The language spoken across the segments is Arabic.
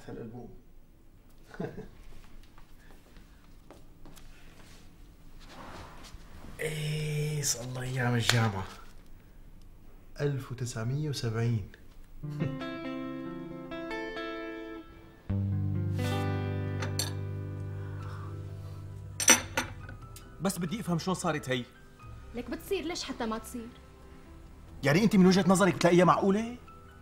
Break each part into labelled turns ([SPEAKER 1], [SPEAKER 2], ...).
[SPEAKER 1] هالألبوم. ايه صار الله ايام الجامعة 1970.
[SPEAKER 2] بس بدي افهم شلون صارت هي.
[SPEAKER 3] لك بتصير، ليش حتى ما تصير؟
[SPEAKER 2] يعني انت من وجهة نظرك بتلاقيها معقولة؟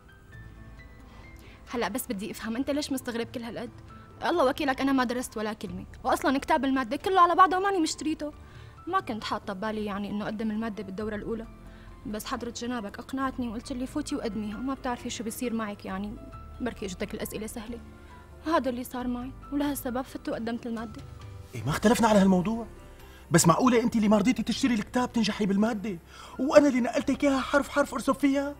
[SPEAKER 3] هلا بس بدي افهم، انت ليش مستغرب كل هالقد؟ الله وكيلك انا ما درست ولا كلمه، واصلا كتاب الماده كله على بعضه وماني مشتريته. ما كنت حاطه ببالي يعني انه اقدم الماده بالدوره الاولى، بس حضرة جنابك اقنعتني وقلت لي فوتي وقدميها، ما بتعرفي شو بيصير معك يعني، بركي اجتك الاسئله سهله. هذا اللي صار معي، ولهالسبب فت وقدمت الماده.
[SPEAKER 2] ايه ما اختلفنا على هالموضوع، بس معقولة انت اللي ما رضيتي تشتري الكتاب تنجحي بالمادة، وانا اللي نقلتك اياها حرف حرف ارسم فيها؟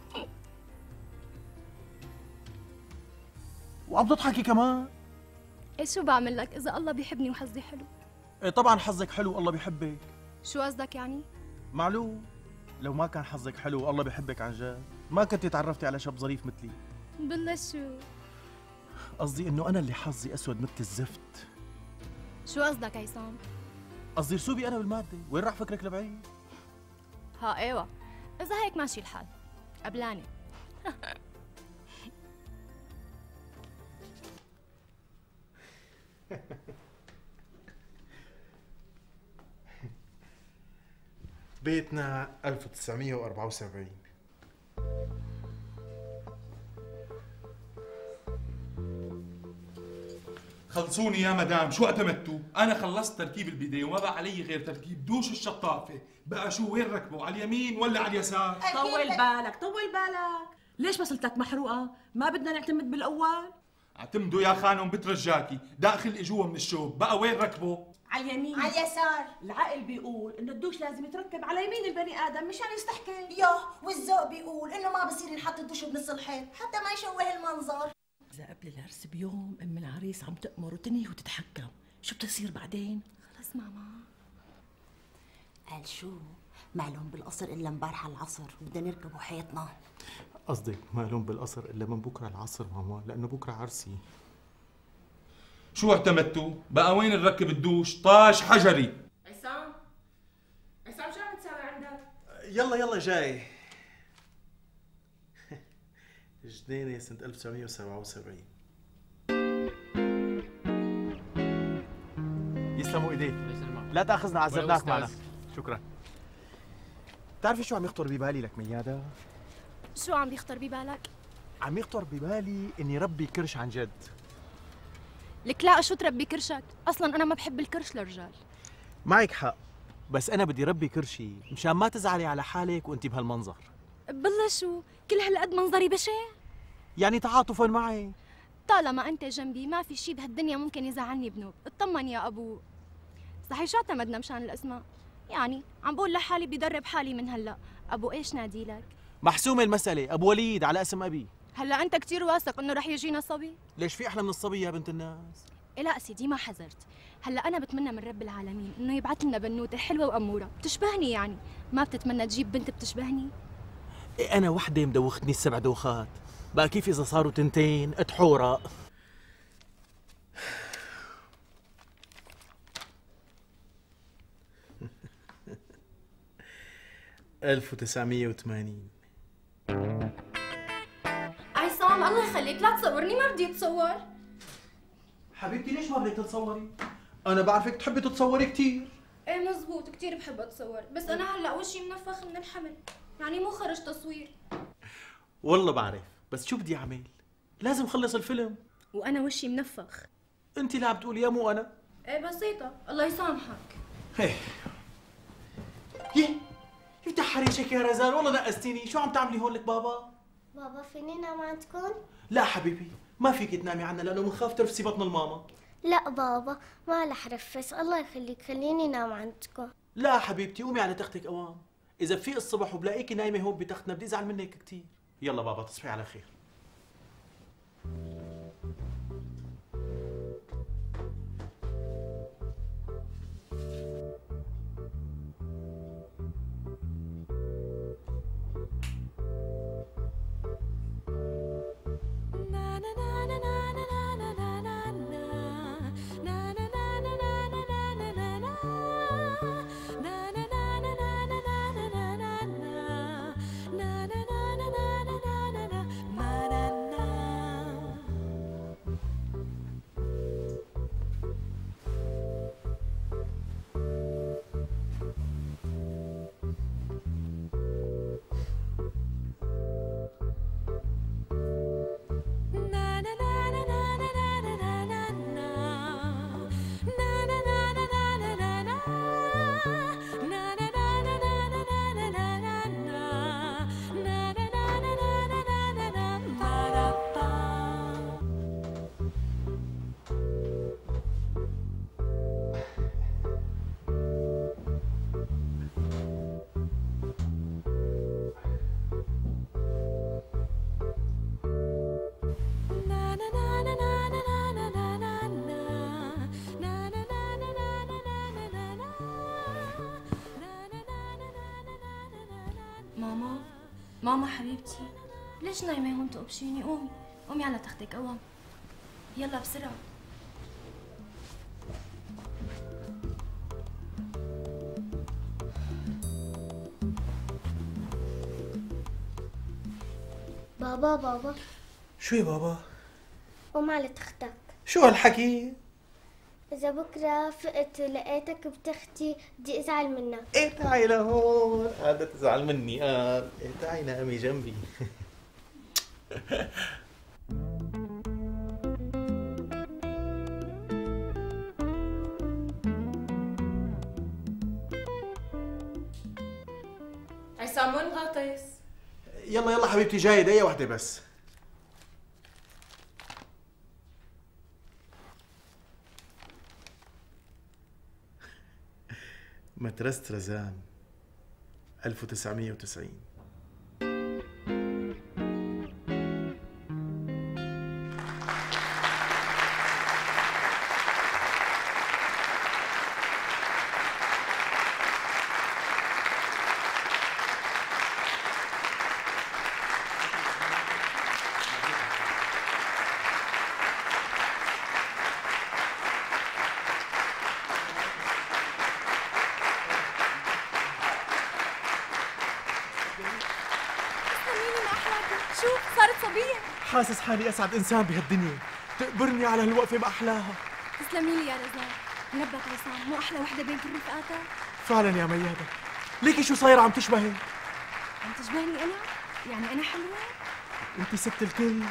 [SPEAKER 2] وعم تضحكي كمان؟
[SPEAKER 3] ايه شو بعمل لك اذا الله بيحبني وحظي حلو؟
[SPEAKER 2] ايه طبعا حظك حلو والله بيحبك.
[SPEAKER 3] شو قصدك يعني؟
[SPEAKER 2] معلوم، لو ما كان حظك حلو والله بيحبك عن جد ما كنتي تعرفتي على شاب ظريف مثلي.
[SPEAKER 3] بالله شو؟
[SPEAKER 2] قصدي انه انا اللي حظي اسود مثل الزفت.
[SPEAKER 3] شو قصدك عصام؟
[SPEAKER 2] قصدي رسوبي انا بالمادة، وين راح فكرك لبعيد؟
[SPEAKER 3] ها ايوه، اذا هيك ماشي الحال قبلاني.
[SPEAKER 1] بيتنا 1974.
[SPEAKER 4] خلصوني يا مدام، شو اعتمدتوا؟ أنا خلصت تركيب البداية وما بقى علي غير تركيب دوش الشطافة، بقى شو وين ركبوا؟ على اليمين ولا على اليسار؟
[SPEAKER 5] طول بالك طول بالك، ليش مسلتك محروقة؟ ما بدنا نعتمد بالأول؟
[SPEAKER 4] اعتمدوا يا خانم بترجاكي، داخل اجوا من الشوب، بقى وين ركبوا؟
[SPEAKER 5] على اليمين
[SPEAKER 6] على اليسار.
[SPEAKER 5] العقل بيقول إنه الدوش لازم يتركب على يمين البني آدم مشان يستحكي.
[SPEAKER 6] يوه، والذوق بيقول انه ما بصير ينحط الدش بنص الحيط حتى ما يشوه المنظر.
[SPEAKER 5] إذا قبل العرس بيوم أم العريس عم تأمر وتنهي وتتحكم، شو بتصير بعدين؟
[SPEAKER 3] خلص ماما.
[SPEAKER 6] قال شو؟ معلوم بالقصر الا امبارح على العصر بدنا نركبوا حيطنا.
[SPEAKER 1] قصدك مالهم بالقصر الا من بكره العصر ماما، لانه بكره عرسي.
[SPEAKER 4] شو اعتمدتوا؟ بقى وين نركب الدوش؟ طاش حجري.
[SPEAKER 5] عصام شو عم تساوي عندك؟
[SPEAKER 1] يلا يلا جاي. جنينة سنة 1977.
[SPEAKER 2] يسلموا ايديك، لا تاخذنا عذبناك معنا. شكرا. بتعرفي شو عم يخطر ببالي لك ميادة؟
[SPEAKER 3] شو عم بيخطر ببالك؟
[SPEAKER 2] عم يخطر ببالي اني ربي كرش عن جد.
[SPEAKER 3] لك لا، شو تربي كرشك؟ اصلا انا ما بحب الكرش للرجال.
[SPEAKER 2] معك حق، بس انا بدي ربي كرشي مشان ما تزعلي على حالك وانت بهالمنظر.
[SPEAKER 3] بالله شو؟ كل هالقد منظري بشع؟
[SPEAKER 2] يعني تعاطفا معي.
[SPEAKER 3] طالما انت جنبي ما في شي بهالدنيا ممكن يزعلني بنوب. اطمن يا ابو. صحيح شو اعتمدنا مشان الاسماء؟ يعني عم بقول لحالي بدرب حالي من هلا. ابو ايش نادي لك؟
[SPEAKER 2] محسومة المسألة، ابو وليد على اسم ابي.
[SPEAKER 3] هلا انت كثير واثق انه رح يجينا صبي؟
[SPEAKER 2] ليش في احلى من الصبي يا بنت الناس؟
[SPEAKER 3] إيه لا سيدي ما حذرت. هلا انا بتمنى من رب العالمين انه يبعث لنا بنوته حلوه واموره بتشبهني، يعني ما بتتمنى تجيب بنت بتشبهني؟
[SPEAKER 2] إيه أنا وحدة مدوختني السبع دوخات، بقى كيف إذا صاروا تنتين أتحورق؟
[SPEAKER 1] ألف 1980.
[SPEAKER 3] عصام الله يخليك لا تصورني، ما بدي اتصور.
[SPEAKER 2] حبيبتي ليش ما بدك تتصوري؟ أنا بعرفك تحبي تتصوري كثير.
[SPEAKER 3] ايه مزبوط، كثير بحب اتصور، بس انا هلا وشي منفخ من الحمل، يعني مو خرج تصوير.
[SPEAKER 2] والله بعرف، بس شو بدي أعمل؟ لازم خلص الفيلم.
[SPEAKER 3] وانا وشي منفخ.
[SPEAKER 2] أنت اللي عم تقولي يا مو أنا.
[SPEAKER 3] ايه بسيطة، الله يسامحك.
[SPEAKER 2] هيه يفتح حريشك يا رزان، والله نقستيني، شو عم تعملي هون لك بابا؟
[SPEAKER 7] بابا فيني نام عندكم؟
[SPEAKER 2] لا حبيبي، ما فيك تنامي عنا لأنه بنخاف ترفسي بطن الماما.
[SPEAKER 7] لا بابا ما رح رفس، الله يخليك خليني نام عندكم.
[SPEAKER 2] لا حبيبتي قومي على تختك قوام، إذا بفيق الصبح وبلاقيكي نايمة هون بتختنا بدي أزعل منك كثير. يلا بابا تصبحي على خير.
[SPEAKER 3] ماما ماما حبيبتي، ليش نايمة هون تقبشيني؟ قومي قومي على تختك قوام، يلا بسرعة.
[SPEAKER 7] بابا بابا
[SPEAKER 2] شو يا بابا؟
[SPEAKER 7] قوم على تختك.
[SPEAKER 2] شو هالحكي؟
[SPEAKER 7] إذا بكرة فقت ولقيتك بتختي بدي أزعل منك.
[SPEAKER 2] ايه تعي لهون، قاعدة تزعل مني قال. ايه تعي نامي جنبي.
[SPEAKER 5] عصام وين غاطس؟
[SPEAKER 2] يلا يلا حبيبتي جاي، دقيقة واحدة بس. مدرسة رزان 1990.
[SPEAKER 3] شوف صارت صبية.
[SPEAKER 2] حاسس حالي أسعد إنسان بهالدنيا، تقبرني على هالوقفة ما أحلاها.
[SPEAKER 3] تسلمي لي يا رزان، لبك عصام، مو أحلى وحدة بين كل رفقاتك؟
[SPEAKER 2] فعلا يا ميادة، ليكي شو صايرة عم تشبهي؟
[SPEAKER 3] عم تشبهني أنا؟ يعني أنا حلوة؟
[SPEAKER 2] انت ست الكل.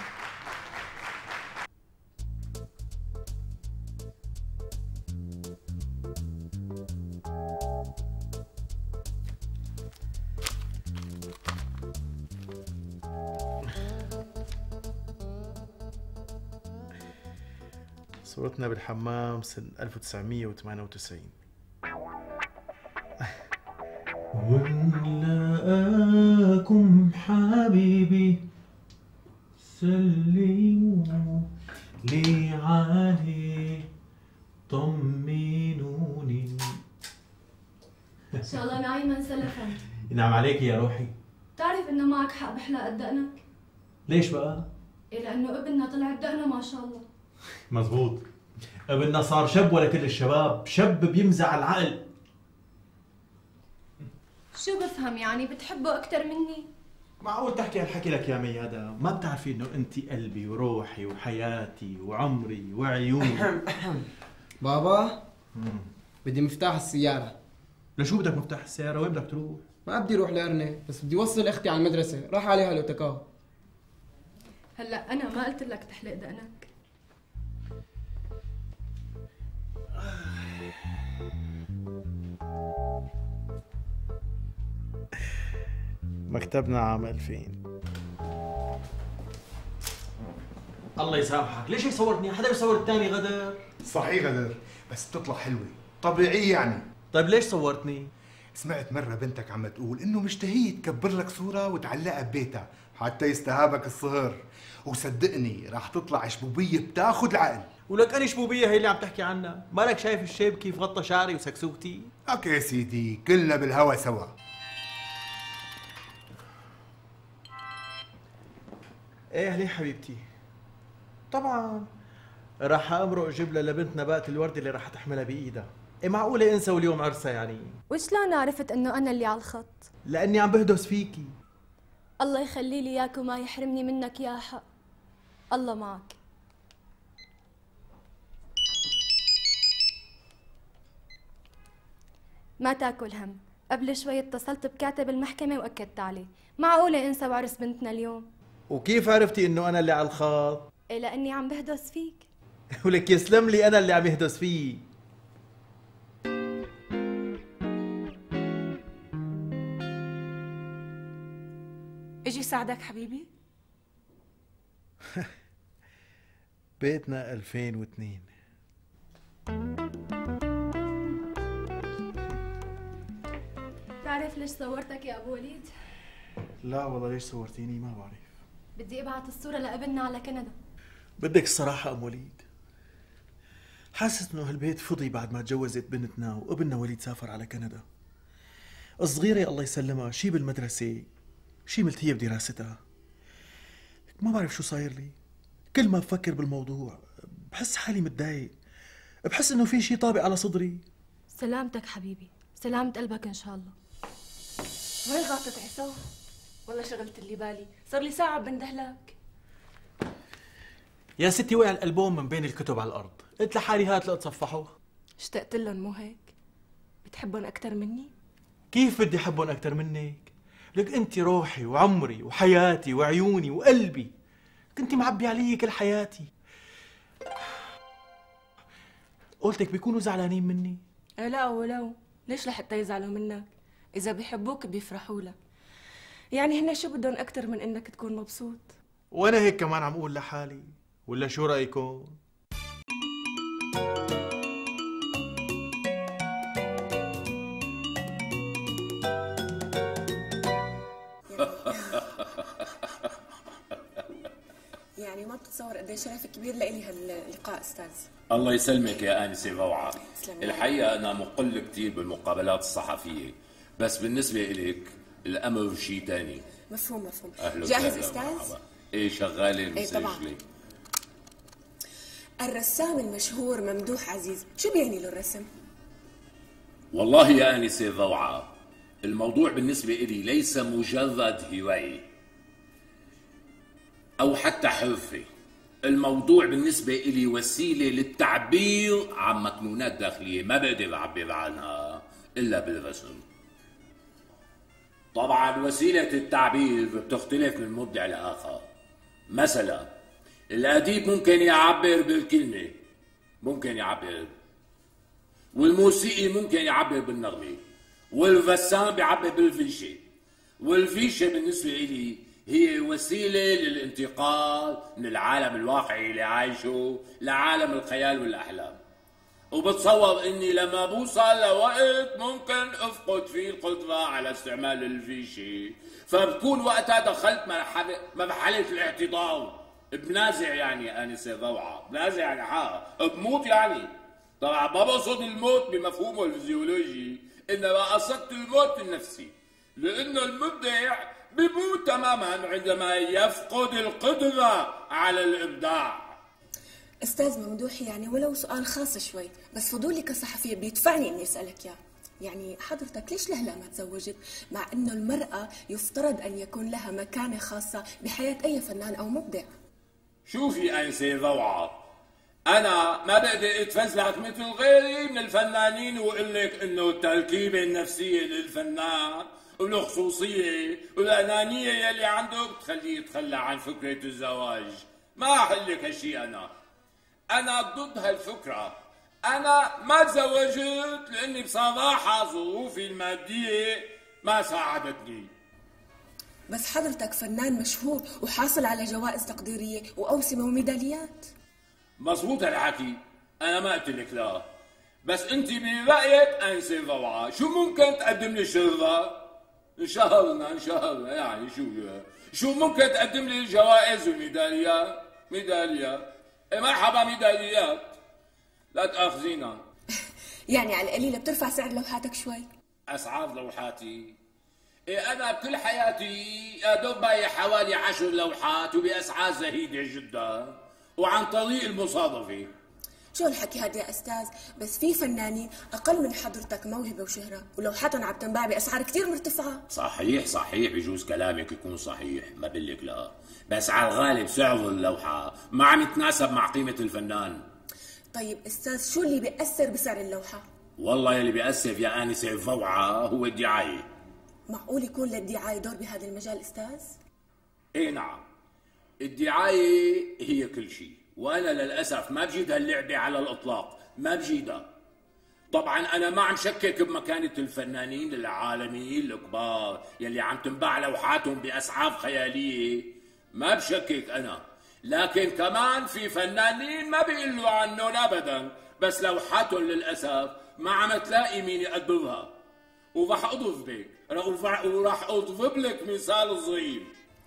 [SPEAKER 2] صورتنا بالحمام سنة 1998. ونلاقاكم حبيبي سلموا لي عليه طمنوني.
[SPEAKER 3] إن شاء الله معي من سلفا.
[SPEAKER 2] ينعم عليك يا روحي.
[SPEAKER 3] بتعرف إنه معك حق بحلق قد دقنك؟
[SPEAKER 2] ليش بقى؟
[SPEAKER 3] إيه لأنه ابننا طلع بدقنه ما شاء الله.
[SPEAKER 2] مزبوط، ابننا صار شب ولا كل الشباب، شب بيمزع العقل.
[SPEAKER 3] شو بفهم يعني بتحبه أكتر مني؟
[SPEAKER 2] معقول تحكي هالحكي لك يا ميادة؟ ما بتعرفي انه انت قلبي وروحي وحياتي وعمري وعيوني.
[SPEAKER 8] بابا بدي مفتاح السيارة.
[SPEAKER 2] لشو بدك مفتاح السيارة؟ وين بدك تروح؟
[SPEAKER 8] ما بدي اروح لأرني، بس بدي وصل اختي على المدرسة، راح عليها الاوتوكار.
[SPEAKER 3] هلا أنا ما قلت لك تحلق دقنك.
[SPEAKER 2] مكتبنا عام 2000. الله يسامحك، ليش صورتني؟ حدا بيصور الثاني غدر؟
[SPEAKER 9] صحيح غدر، بس بتطلع حلوة طبيعية يعني.
[SPEAKER 2] طيب ليش صورتني؟
[SPEAKER 9] سمعت مرة بنتك عم تقول إنه مشتهية تكبر لك صورة وتعلقها ببيتها حتى يستهابك الصهر، وصدقني راح تطلع شبوبية بتاخد العقل.
[SPEAKER 2] ولك أنا شبوبية هي اللي عم تحكي عنها؟ مالك شايف الشيب كيف غطى شعري وسكسوكتي؟
[SPEAKER 9] اوكي يا سيدي، كلنا بالهوا سوا.
[SPEAKER 2] ايه ليه حبيبتي؟ طبعا راح امرق اجيب لها لبنتنا باقة الورد اللي راح تحملها بايدها. ايه معقولة انسى واليوم عرسها يعني؟
[SPEAKER 3] وشلون عرفت إنه أنا اللي على الخط؟
[SPEAKER 2] لاني عم بهدس فيكي.
[SPEAKER 3] الله يخلي لي إياك وما يحرمني منك يا حق. الله معك. ما تاكل هم، قبل شوي اتصلت بكاتب المحكمة وأكدت عليه، معقولة انسى وعرس بنتنا اليوم؟
[SPEAKER 2] وكيف عرفتي انه انا اللي على الخط؟
[SPEAKER 3] إيه لأني عم بهدس فيك.
[SPEAKER 2] ولك يسلم لي انا اللي عم يهدس فيه.
[SPEAKER 5] اجي ساعدك حبيبي؟
[SPEAKER 2] بيتنا 2002.
[SPEAKER 3] بتعرف ليش صورتك يا أبو وليد؟
[SPEAKER 2] لا والله ليش صورتيني ما بعرف.
[SPEAKER 3] بدي ابعت الصورة لابننا على كندا.
[SPEAKER 2] بدك الصراحة أم وليد، حاسس إنه هالبيت فضي بعد ما تجوزت بنتنا وابننا وليد سافر على كندا. الصغيرة الله يسلمها شي بالمدرسة شي ملتهية بدراستها. ما بعرف شو صاير لي، كل ما بفكر بالموضوع بحس حالي متضايق، بحس انه في شي طابق على صدري.
[SPEAKER 3] سلامتك حبيبي، سلامة قلبك ان شاء الله.
[SPEAKER 10] وين غلطت عصام؟ والله شغلت اللي بالي، صار لي ساعة بندهلك.
[SPEAKER 2] يا ستي وقع الألبوم من بين الكتب على الأرض، قلت لحالي هات لأتصفحه.
[SPEAKER 10] اشتقت لهم مو هيك؟ بتحبهم أكتر مني؟
[SPEAKER 2] كيف بدي أحبهم أكتر منك؟ لك أنت روحي وعمري وحياتي وعيوني وقلبي، كنتي معبي علي كل حياتي. قلتك بيكونوا زعلانين مني؟
[SPEAKER 10] لا ولو، ليش لحتى يزعلوا منك؟ إذا بيحبوك بيفرحوا لك، يعني هن شو بدهم أكتر من إنك تكون مبسوط؟
[SPEAKER 2] وأنا هيك كمان عم أقول لحالي، ولا شو رأيكم؟
[SPEAKER 10] يعني ما بتتصور قد ايه شرف كبير لإلي هاللقاء استاذ.
[SPEAKER 11] الله يسلمك يا آنسة روعة.
[SPEAKER 10] تسلم.
[SPEAKER 11] الحقيقة أنا مقل كتير بالمقابلات الصحفية، بس بالنسبة إليك الأمر شيء تاني.
[SPEAKER 10] مفهوم مفهوم.
[SPEAKER 11] أهلا
[SPEAKER 10] جاهز
[SPEAKER 11] وسهلا،
[SPEAKER 10] استاذ؟
[SPEAKER 11] مرحبا. إيه شغالة
[SPEAKER 10] طبعا.
[SPEAKER 11] مسجلة.
[SPEAKER 10] الرسام المشهور ممدوح عزيز، شو بيعني له الرسم؟
[SPEAKER 11] والله يا آنسة روعة، الموضوع بالنسبة إلي ليس مجرد هواية أو حتى حرفة. الموضوع بالنسبة إلي وسيلة للتعبير عن مكنونات داخلية ما بقدر أعبر عنها إلا بالرسم. طبعا وسيلة التعبير بتختلف من مبدع لآخر. مثلا الأديب ممكن يعبر بالكلمة، ممكن يعبر، والموسيقي ممكن يعبر بالنغمة، والرسام بيعبر بالفيشة. والفيشة بالنسبة إلي هي وسيلة للانتقال من العالم الواقعي اللي عايشه لعالم الخيال والأحلام. وبتصور إني لما بوصل لوقت ممكن أفقد فيه القدرة على استعمال الفيشة، فبكون وقتها دخلت مرحلة الاعتضار. بنازع يعني آنسة روعة، بنازع يعني حقا بموت يعني. طبعا ما بقصد الموت بمفهومه الفيزيولوجي، إنما قصدت الموت النفسي، لأنه المبدع بيموت تماما عندما يفقد القدرة على الإبداع.
[SPEAKER 10] استاذ ممدوح، يعني ولو سؤال خاص شوي، بس فضولي كصحفية بيدفعني إني أسألك إياه. يعني حضرتك ليش لهلا ما تزوجت، مع إنه المرأة يفترض أن يكون لها مكانة خاصة بحياة أي فنان أو مبدع؟
[SPEAKER 11] شوفي أنسة روعة، أنا ما بقدر أتفزلك مثل غيري من الفنانين وأقول لك إنه التركيبة النفسية للفنان والخصوصية والأنانية يلي عنده بتخليه يتخلى عن فكرة الزواج. ما أحل لك هالشي. أنا ضد هالفكرة. أنا ما تزوجت لأني بصراحة ظروفي المادية ما ساعدتني.
[SPEAKER 10] بس حضرتك فنان مشهور وحاصل على جوائز تقديرية وأوسمة وميداليات.
[SPEAKER 11] مظبوط هالحكي، أنا ما قلت لك لا، بس أنت برأيك أنسة روعة شو ممكن تقدم لي شرفة؟ انشهرنا يعني شو ممكن تقدم لي جوائز وميداليات؟ ميداليات مرحبا، ميداليات، لا تأخذينا.
[SPEAKER 10] يعني على القليلة بترفع سعر لوحاتك شوي؟
[SPEAKER 11] أسعار لوحاتي؟ إيه أنا بكل حياتي أدوب بايع حوالي 10 لوحات وبأسعار زهيدة جدا وعن طريق المصادفة.
[SPEAKER 10] شو الحكي هذا يا أستاذ؟ بس في فنانين أقل من حضرتك موهبة وشهرة ولوحاتهم عم تنباع بأسعار كتير مرتفعة.
[SPEAKER 11] صحيح بجوز كلامك يكون صحيح، ما بقلك لا، بس على الغالب سعر اللوحة ما عم يتناسب مع قيمة الفنان.
[SPEAKER 10] طيب أستاذ، شو اللي بيأثر بسعر اللوحة؟
[SPEAKER 11] والله يلي بيأثر يا آنسة روعة هو الدعاية.
[SPEAKER 10] معقول يكون للدعاية دور بهذا المجال أستاذ؟
[SPEAKER 11] إيه نعم، الدعاية هي كل شيء، وأنا للأسف ما بجيد هاللعبة على الإطلاق، ما بجيدها. طبعا أنا ما عم شكك بمكانة الفنانين العالميين الكبار يلي عم تنباع لوحاتهم بأسعار خيالية، ما بشكك أنا، لكن كمان في فنانين ما بيقولوا عنهم أبدا، بس لوحاتهم للأسف ما عم تلاقي مين يقدرها. وراح أضرب بك وراح أضرب لك مثال صغير.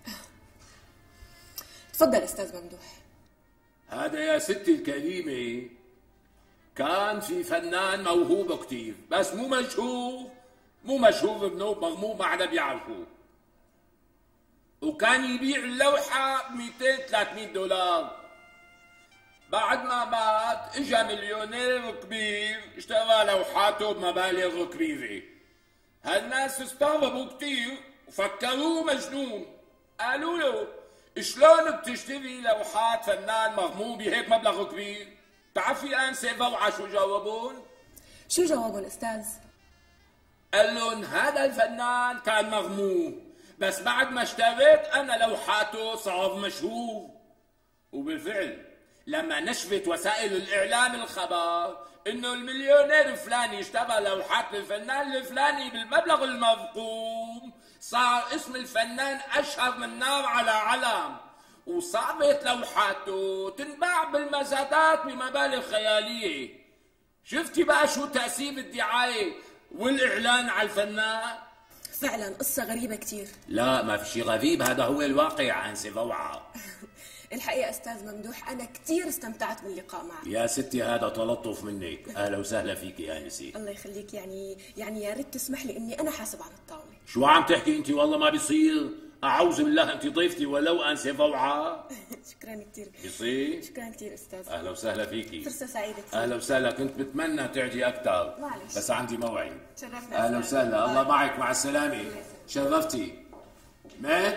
[SPEAKER 10] تفضل أستاذ ممدوح.
[SPEAKER 11] هذا يا ستي الكريمة كان في فنان موهوب كتير، بس مو مشهور بنوب مغموم، ما حدا بيعرفه. وكان يبيع اللوحة ب 200-300 دولار. بعد ما مات اجا مليونير كبير اشترى لوحاته بمبالغ كبيرة. هالناس استغربوا كتير وفكروه مجنون. قالوا له شلون بتشتري لوحات فنان مغمور بهيك مبلغ كبير؟ بتعرفي انسه فوعة شو جاوبون؟
[SPEAKER 10] شو جاوبون استاذ؟
[SPEAKER 11] قال لهم هذا الفنان كان مغمور، بس بعد ما اشتريت انا لوحاته صار مشهور. وبالفعل لما نشرت وسائل الاعلام الخبر انه المليونير الفلاني اشترى لوحات للفنان الفلاني بالمبلغ المذكور، صار اسم الفنان اشهر من نار على علم، وصارت لوحاته تنباع بالمزادات بمبالغ خياليه. شفتي بقى شو تاثير الدعايه والاعلان على الفنان؟
[SPEAKER 10] فعلا قصة غريبة كتير.
[SPEAKER 11] لا ما في شيء غريب، هذا هو الواقع انسه فوعة.
[SPEAKER 10] الحقيقة أستاذ ممدوح أنا كتير استمتعت باللقاء معك.
[SPEAKER 11] يا ستي هذا تلطف منك، أهلا وسهلا فيك يا أنسي.
[SPEAKER 10] الله يخليك، يعني يا ريت تسمح لي إني أنا حاسب على الطاولة.
[SPEAKER 11] شو عم تحكي أنت؟ والله ما بيصير، أعوذ بالله، أنت ضيفتي ولو أنسة فوعة.
[SPEAKER 10] شكرا كتير.
[SPEAKER 11] بيصير؟
[SPEAKER 10] شكرا كتير أستاذ.
[SPEAKER 11] أهلا وسهلا فيكي.
[SPEAKER 10] فرصة سعيدة كتير.
[SPEAKER 11] أهلا وسهلا، كنت بتمنى تعدي أكثر.
[SPEAKER 10] معلش.
[SPEAKER 11] بس عندي موعد.
[SPEAKER 10] تشرفنا.
[SPEAKER 11] أهلا وسهلا، الله معك، مع السلامة. شرفتي. مات؟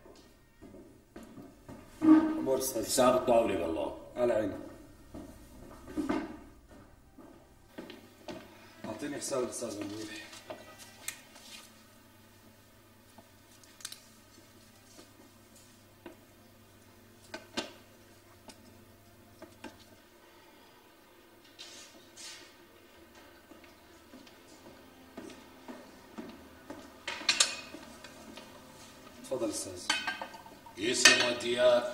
[SPEAKER 12] أمور أستاذ.
[SPEAKER 11] حساب الطاولة والله.
[SPEAKER 12] على عيني. أعطيني حساب الأستاذ ممدوح. تفضل أستاذ.
[SPEAKER 11] يسلم وديات.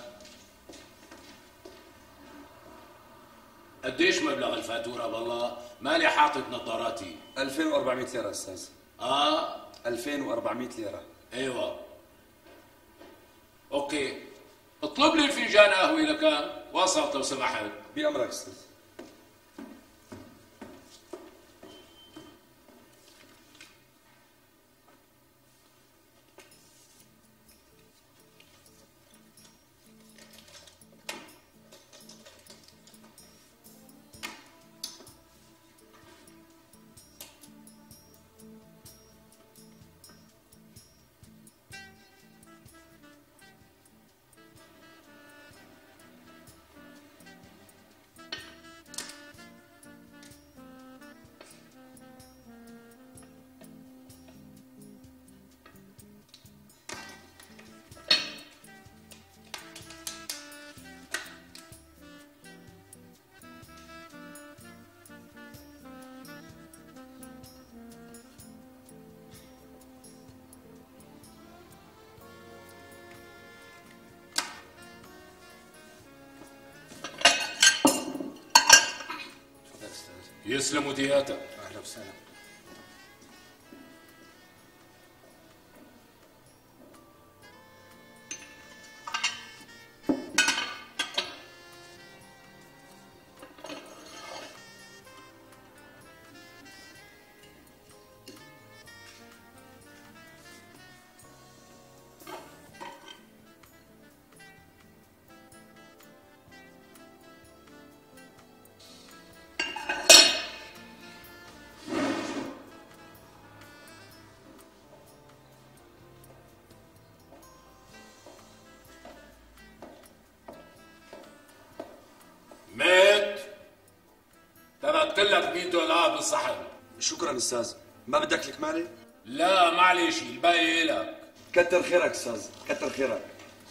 [SPEAKER 11] قديش مبلغ الفاتورة والله؟ مالي حاطط نظاراتي.
[SPEAKER 12] 2400 ليرة أستاذ. 2400 ليرة.
[SPEAKER 11] أيوة. أوكي. اطلب لي فنجان قهوة لكان، وصلت لو سمحت.
[SPEAKER 12] بأمرك أستاذ.
[SPEAKER 11] يسلم ودياتك.
[SPEAKER 12] أهلا وسهلا.
[SPEAKER 11] مات. تركت لك 100 دولار بالصحن.
[SPEAKER 12] شكرا أستاذ. ما بدك لك مالي؟
[SPEAKER 11] لا معلش، الباقي لك.
[SPEAKER 12] كتر خيرك أستاذ، كتر خيرك.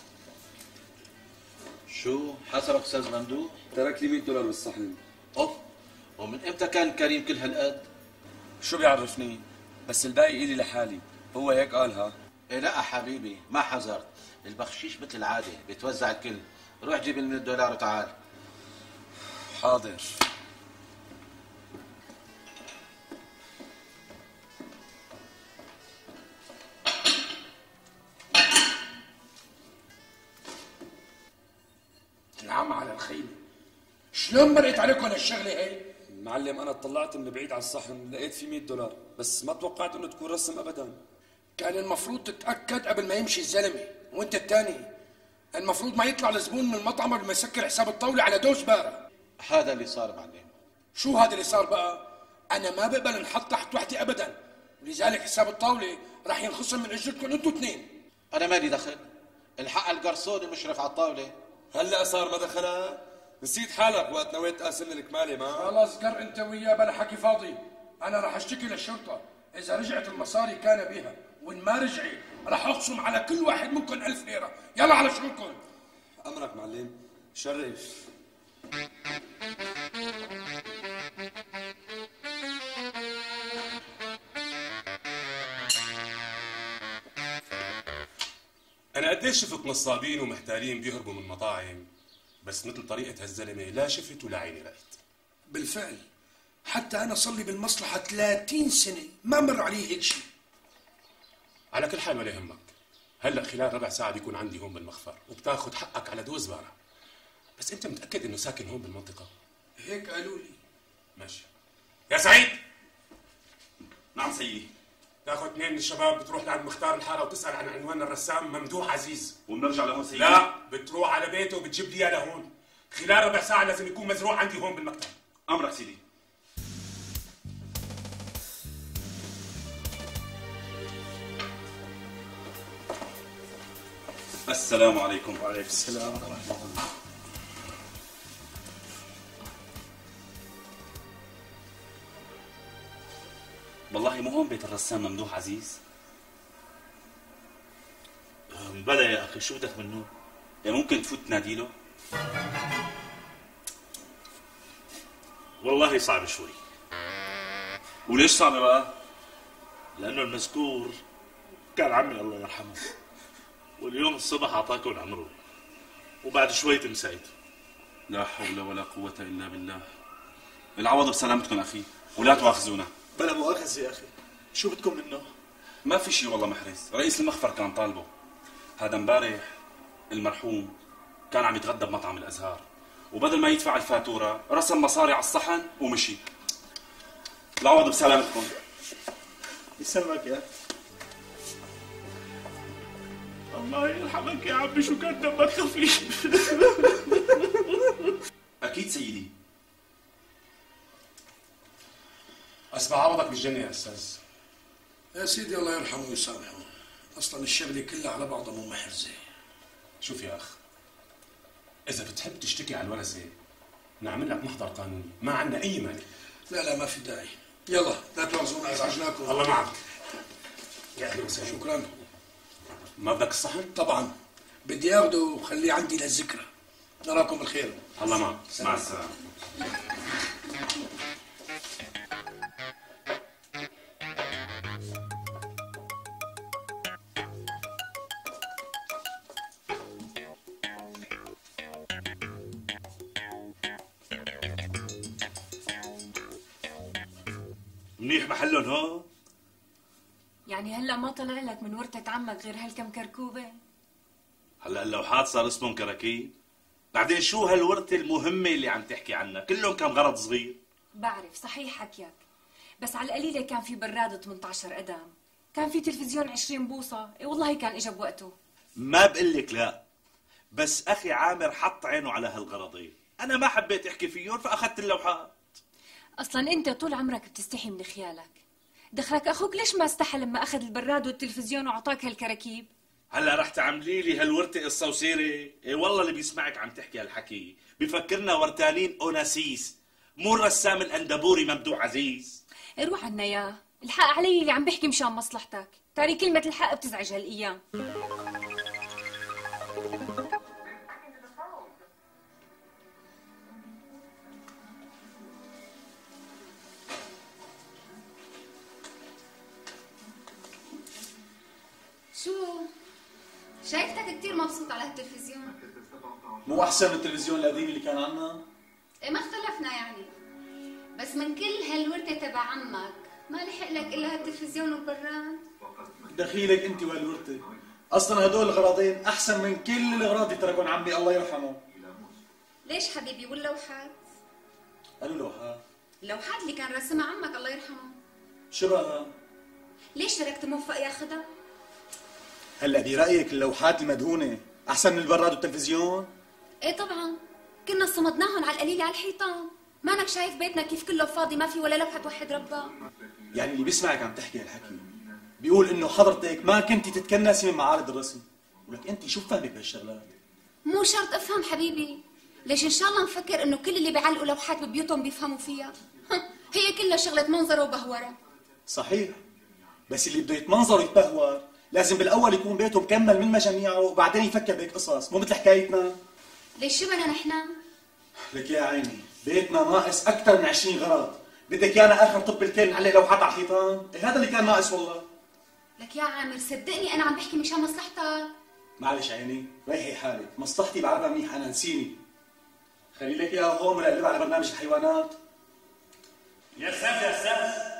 [SPEAKER 13] شو حسبك أستاذ ممدوح؟
[SPEAKER 12] ترك لي 100 دولار بالصحن.
[SPEAKER 13] أوف، ومن إمتى كان كريم كل هالقد؟
[SPEAKER 12] شو بيعرفني؟ بس الباقي إلي لحالي، هو هيك قالها.
[SPEAKER 13] إيه لا حبيبي، ما حذرت، البخشيش مثل العادة بيتوزع الكل، روح جيب ال 100 دولار وتعال.
[SPEAKER 12] حاضر.
[SPEAKER 14] نعم على الخيمة. شلون مرقت عليكم هالشغلة هي؟
[SPEAKER 12] معلم أنا طلعت من بعيد على الصحن لقيت فيه 100 دولار، بس ما توقعت إنه تكون رسم أبدا.
[SPEAKER 14] كان المفروض تتأكد قبل ما يمشي الزلمة. وانت الثاني المفروض ما يطلع الزبون من المطعم قبل ما يسكر حساب الطاوله على دوش بارة.
[SPEAKER 13] هذا اللي صار معلم.
[SPEAKER 14] شو هذا اللي صار بقى؟ انا ما بقبل انحط تحت وحدي ابدا، ولذلك حساب الطاوله راح ينخصم من اجرتكم انتوا اثنين.
[SPEAKER 13] انا مالي دخل، الحق القرصون المشرف على الطاوله.
[SPEAKER 12] هلا صار ما دخلها؟ نسيت حالك وقت نويت تقاسم الكمالة ما؟
[SPEAKER 14] خلص قر انت وياه بلا حكي فاضي. انا راح اشتكي للشرطه، اذا رجعت المصاري كان بها، وان ما رجعت راح اقسم على كل واحد منكم 1000 ليره. يلا على شغلكم.
[SPEAKER 12] امرك معلم. شرف.
[SPEAKER 15] أنا قديش شفت نصابين ومحتالين بيهربوا من مطاعم، بس مثل طريقة هالزلمة لا شفت ولا عيني رأيت.
[SPEAKER 14] بالفعل حتى انا صار لي بالمصلحه 30 سنه ما مر علي هيك شيء.
[SPEAKER 15] على كل حال ولا يهمك، هلا خلال ربع ساعة بيكون عندي هون بالمخفر وبتاخذ حقك على دوز بارة. بس أنت متأكد إنه ساكن هون بالمنطقة؟
[SPEAKER 14] هيك قالوا لي.
[SPEAKER 15] ماشي. يا سعيد.
[SPEAKER 16] نعم سيدي.
[SPEAKER 15] تاخذ اثنين من الشباب بتروح لعند مختار الحاره وتسال عن عنوان الرسام ممدوح عزيز.
[SPEAKER 16] وبنرجع لهون سيدي؟
[SPEAKER 15] لا، بتروح على بيته وبتجيب لي اياه لهون. خلال ربع ساعه لازم يكون مزروع عندي هون بالمكتب.
[SPEAKER 16] امرك سيدي. السلام عليكم.
[SPEAKER 12] وعليكم السلام ورحمه الله.
[SPEAKER 16] والله مو هون بيت الرسام ممدوح عزيز؟
[SPEAKER 13] بلا يا اخي، شو بدك منه؟
[SPEAKER 16] ممكن تفوت تناديله؟
[SPEAKER 13] والله صعب شوي.
[SPEAKER 16] وليش صعب بقى؟
[SPEAKER 13] لانه المذكور كان عمي الله يرحمه، واليوم الصبح اعطاكم عمره وبعد شوي تنسيته.
[SPEAKER 16] لا حول ولا قوة الا بالله. العوض بسلامتكم اخي، ولا تواخذونا.
[SPEAKER 13] بلا مؤاخذة يا اخي، شو بدكم منه؟
[SPEAKER 16] ما في شيء والله محرز، رئيس المخفر كان طالبه. هذا امبارح المرحوم كان عم يتغدى بمطعم الازهار، وبدل ما يدفع الفاتورة رسم مصاري على الصحن ومشي. العوض بسلامتكم.
[SPEAKER 13] يسلمك يا الله يرحمك يا عمي، شو كان دمك خفيف.
[SPEAKER 16] اكيد سيدي.
[SPEAKER 15] اسمع عوضك بالجنة يا استاذ.
[SPEAKER 14] يا سيدي الله يرحمه ويسامحه، اصلا الشغله كلها على بعضها مو محرزه.
[SPEAKER 15] شوف يا اخ، اذا بتحب تشتكي على الورثه نعمل لك محضر قانوني، ما عندنا اي مانع.
[SPEAKER 14] لا ما في داعي. يلا لا تواخذونا ازعجناكم.
[SPEAKER 15] الله معك. يا اهلا وسهلا.
[SPEAKER 14] شكرا.
[SPEAKER 15] ما بدك الصحن؟
[SPEAKER 14] طبعا بدي اخذه وخليه عندي للذكرى. نراكم بالخير.
[SPEAKER 15] الله معك.
[SPEAKER 16] مع السلامه.
[SPEAKER 13] منيح محلهم هون؟
[SPEAKER 17] يعني هلا ما طلع لك من ورثة عمك غير هالكم كركوبة؟
[SPEAKER 13] هلا اللوحات صار اسمهم كراكيب؟ بعدين شو هالورثة المهمة اللي عم تحكي عنها؟ كلهم كم غرض صغير؟
[SPEAKER 17] بعرف صحيح حكيك، بس على القليلة كان في براد 18 قدم، كان في تلفزيون 20 بوصة، اي والله كان اجى بوقته.
[SPEAKER 13] ما بقلك لا، بس اخي عامر حط عينه على هالغرضين، انا ما حبيت احكي فيهم فاخذت اللوحات.
[SPEAKER 17] اصلا انت طول عمرك بتستحي من خيالك، دخلك اخوك ليش ما استحى لما اخذ البراد والتلفزيون واعطاك هالكراكيب؟
[SPEAKER 13] هلا رح تعملي لي هالورثة قصة وسيرة؟ ايه والله اللي بيسمعك عم تحكي هالحكي بفكرنا ورتانين اوناسيس، مو الرسام الاندبوري ممدوح عزيز.
[SPEAKER 17] روح عنا ياه، الحق علي اللي عم بحكي مشان مصلحتك، تاري كلمة الحق بتزعج هالايام.
[SPEAKER 18] شو؟ شايفتك كتير مبسوط على التلفزيون.
[SPEAKER 12] مو احسن من التلفزيون القديم اللي كان عنا؟
[SPEAKER 18] ايه ما اختلفنا يعني، بس من كل هالورثة تبع عمك ما لحق لك الا هالتلفزيون والبراد.
[SPEAKER 12] دخيلك انت وهالورثة، اصلا هدول الغراضين احسن من كل الاغراض اللي تركون عمي الله يرحمه.
[SPEAKER 18] ليش حبيبي؟ واللوحات؟
[SPEAKER 12] قالوا لوحات؟
[SPEAKER 18] اللوحات اللي كان رسمها عمك الله يرحمه.
[SPEAKER 12] شو بقى؟
[SPEAKER 18] ليش تركت موفق ياخذها؟
[SPEAKER 12] هلا برايك اللوحات المدهونه احسن من البراد والتلفزيون؟
[SPEAKER 18] ايه طبعا، كنا صمدناهم على القليله على الحيطان. مانك شايف بيتنا كيف كله فاضي، ما في ولا لوحه توحد ربها.
[SPEAKER 12] يعني اللي بيسمعك عم تحكي هالحكي بيقول انه حضرتك ما كنتي تتكنسي من معارض الرسم، ولك انت شو فهمك بهالشغلات؟
[SPEAKER 18] مو شرط افهم حبيبي، ليش ان شاء الله مفكر انه كل اللي بيعلقوا لوحات ببيوتهم بيفهموا فيها؟ هي كلها شغله منظره وبهوره.
[SPEAKER 12] صحيح، بس اللي بده يتمنظر ويتبهور لازم بالاول يكون بيته مكمل من مجاميعه وبعدين يفكر بهيك قصص، مو مثل حكايتنا.
[SPEAKER 18] ليش شو بدنا نحن؟
[SPEAKER 12] لك يا عيني بيتنا ناقص اكثر من 20 غرض، بدك يانا اخر طب الكل نعلق لوحات على الحيطان؟ إيه هذا اللي كان ناقص والله.
[SPEAKER 18] لك يا عامر صدقني انا عم بحكي مشان مصلحتك.
[SPEAKER 12] معلش عيني ريحي حالك، مصلحتي بعرفها منيح انا، نسيني. خلي لك اياها هون ونقلب على برنامج الحيوانات.
[SPEAKER 13] يا استاذ يا استاذ،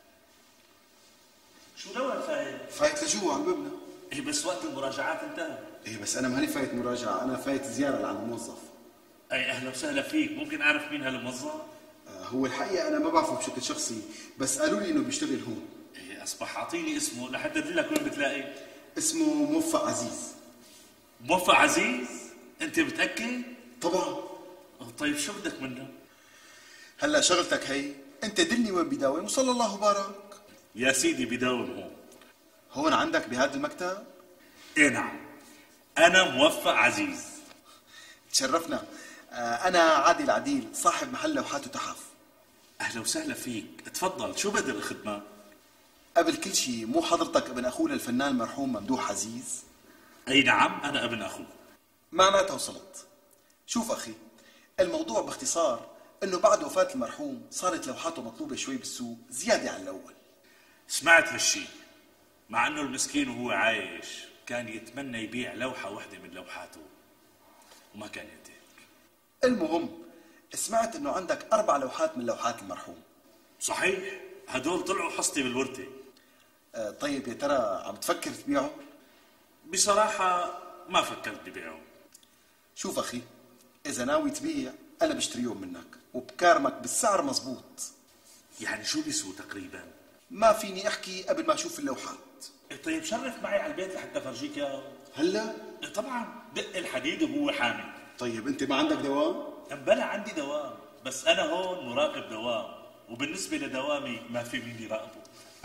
[SPEAKER 13] شو لون فايت؟
[SPEAKER 19] فايت لجوا على بابنا.
[SPEAKER 13] ايه بس وقت المراجعات انتهى.
[SPEAKER 19] ايه بس انا ماني فايت مراجعه، انا فايت زياره لعند الموظف.
[SPEAKER 13] اي اهلا وسهلا فيك، ممكن اعرف مين هالموظف؟
[SPEAKER 19] هو الحقيقه انا ما بعرفه بشكل شخصي، بس قالوا لي انه بيشتغل هون.
[SPEAKER 13] ايه اصبح اعطيني اسمه لحتى ادلك وين بتلاقي.
[SPEAKER 19] اسمه موفق عزيز.
[SPEAKER 13] موفق عزيز؟ انت متاكد؟
[SPEAKER 19] طبعا.
[SPEAKER 13] طيب شو بدك منه؟
[SPEAKER 19] هلا شغلتك هي، انت دلني وين بداوم وصلى الله وبارك.
[SPEAKER 13] يا سيدي بداوم هون.
[SPEAKER 19] هون عندك بهذا المكتب؟
[SPEAKER 13] ايه نعم، انا موفق عزيز.
[SPEAKER 19] تشرفنا. انا عادل عديل، صاحب محل لوحات وتحف.
[SPEAKER 13] اهلا وسهلا فيك، تفضل شو بقدر اخدمك؟
[SPEAKER 19] قبل كل شيء مو حضرتك ابن اخونا الفنان المرحوم ممدوح عزيز؟
[SPEAKER 13] اي نعم انا ابن اخوه.
[SPEAKER 19] معناتها وصلت. شوف اخي، الموضوع باختصار انه بعد وفاة المرحوم صارت لوحاته مطلوبة شوي بالسوق زيادة عن الاول.
[SPEAKER 13] سمعت هالشي، مع انه المسكين وهو عايش كان يتمنى يبيع لوحة واحدة من لوحاته وما كان يقدر.
[SPEAKER 19] المهم سمعت انه عندك 4 لوحات من لوحات المرحوم.
[SPEAKER 13] صحيح، هدول طلعوا حصتي بالورثة.
[SPEAKER 19] طيب يا ترى عم تفكر تبيعهم؟
[SPEAKER 13] بصراحة ما فكرت ببيعهم.
[SPEAKER 19] شوف اخي، اذا ناوي تبيع انا بشتريهم منك وبكارمك بالسعر مزبوط.
[SPEAKER 13] يعني شو بيسووا تقريبا؟
[SPEAKER 19] ما فيني احكي قبل ما اشوف اللوحات.
[SPEAKER 13] طيب شرف معي على البيت لحتى افرجيك اياه.
[SPEAKER 19] هلا؟
[SPEAKER 13] طبعا، دق الحديد وهو حامي.
[SPEAKER 19] طيب انت ما عندك دوام؟
[SPEAKER 13] بلا عندي دوام، بس انا هون مراقب دوام، وبالنسبة لدوامي ما في مين يراقبه.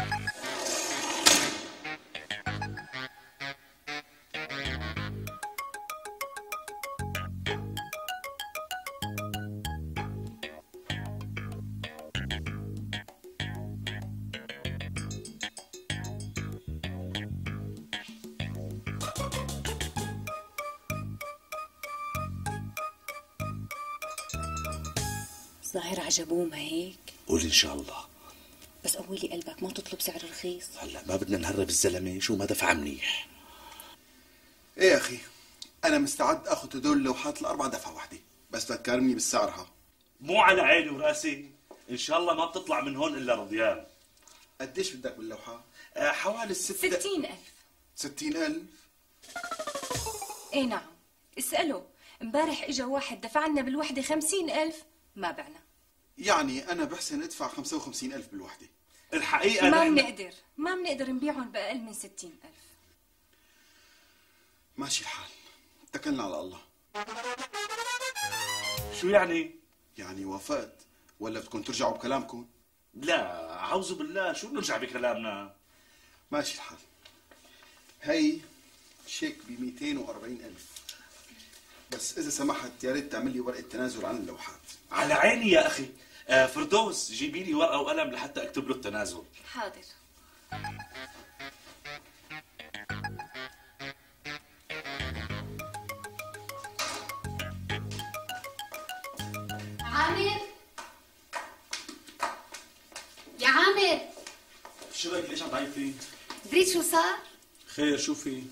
[SPEAKER 17] ظاهر عجبوه ما هيك؟
[SPEAKER 13] قول ان شاء الله.
[SPEAKER 17] بس قولي قلبك ما تطلب سعر رخيص.
[SPEAKER 13] هلا ما بدنا نهرب الزلمه، شو ما دفع منيح.
[SPEAKER 19] ايه يا اخي، انا مستعد اخذ هدول اللوحات ال4 دفعه واحده، بس تذكرني بالسعرها.
[SPEAKER 13] مو على عيني وراسي، ان شاء الله ما بتطلع من هون الا رضيان.
[SPEAKER 19] قديش بدك باللوحه؟ حوالي
[SPEAKER 17] 60,000.
[SPEAKER 19] 60,000؟
[SPEAKER 17] ايه نعم، اسأله. امبارح اجا واحد دفع لنا بالوحده 50,000 ما بعنا.
[SPEAKER 19] يعني انا بحسن ادفع 55,000 بالوحده.
[SPEAKER 13] الحقيقه
[SPEAKER 17] ما بنقدر نبيعهم باقل من 60,000.
[SPEAKER 19] ماشي الحال، اتكلنا على الله.
[SPEAKER 13] شو يعني؟
[SPEAKER 19] يعني وافقت ولا بدكم ترجعوا بكلامكم؟
[SPEAKER 13] لا اعوذ بالله، شو نرجع بكلامنا؟
[SPEAKER 19] ماشي الحال. هي شيك ب 240,000، بس اذا سمحت يا ريت تعمل لي ورقه تنازل عن اللوحات.
[SPEAKER 13] على عيني يا اخي. فردوس جيبي لي ورقه وقلم لحتى اكتب له التنازل.
[SPEAKER 17] حاضر.
[SPEAKER 18] عامر يا عامر،
[SPEAKER 12] شو رايك؟ ليش عم تعيطي؟
[SPEAKER 18] دريت شو صار؟
[SPEAKER 12] خير شو في؟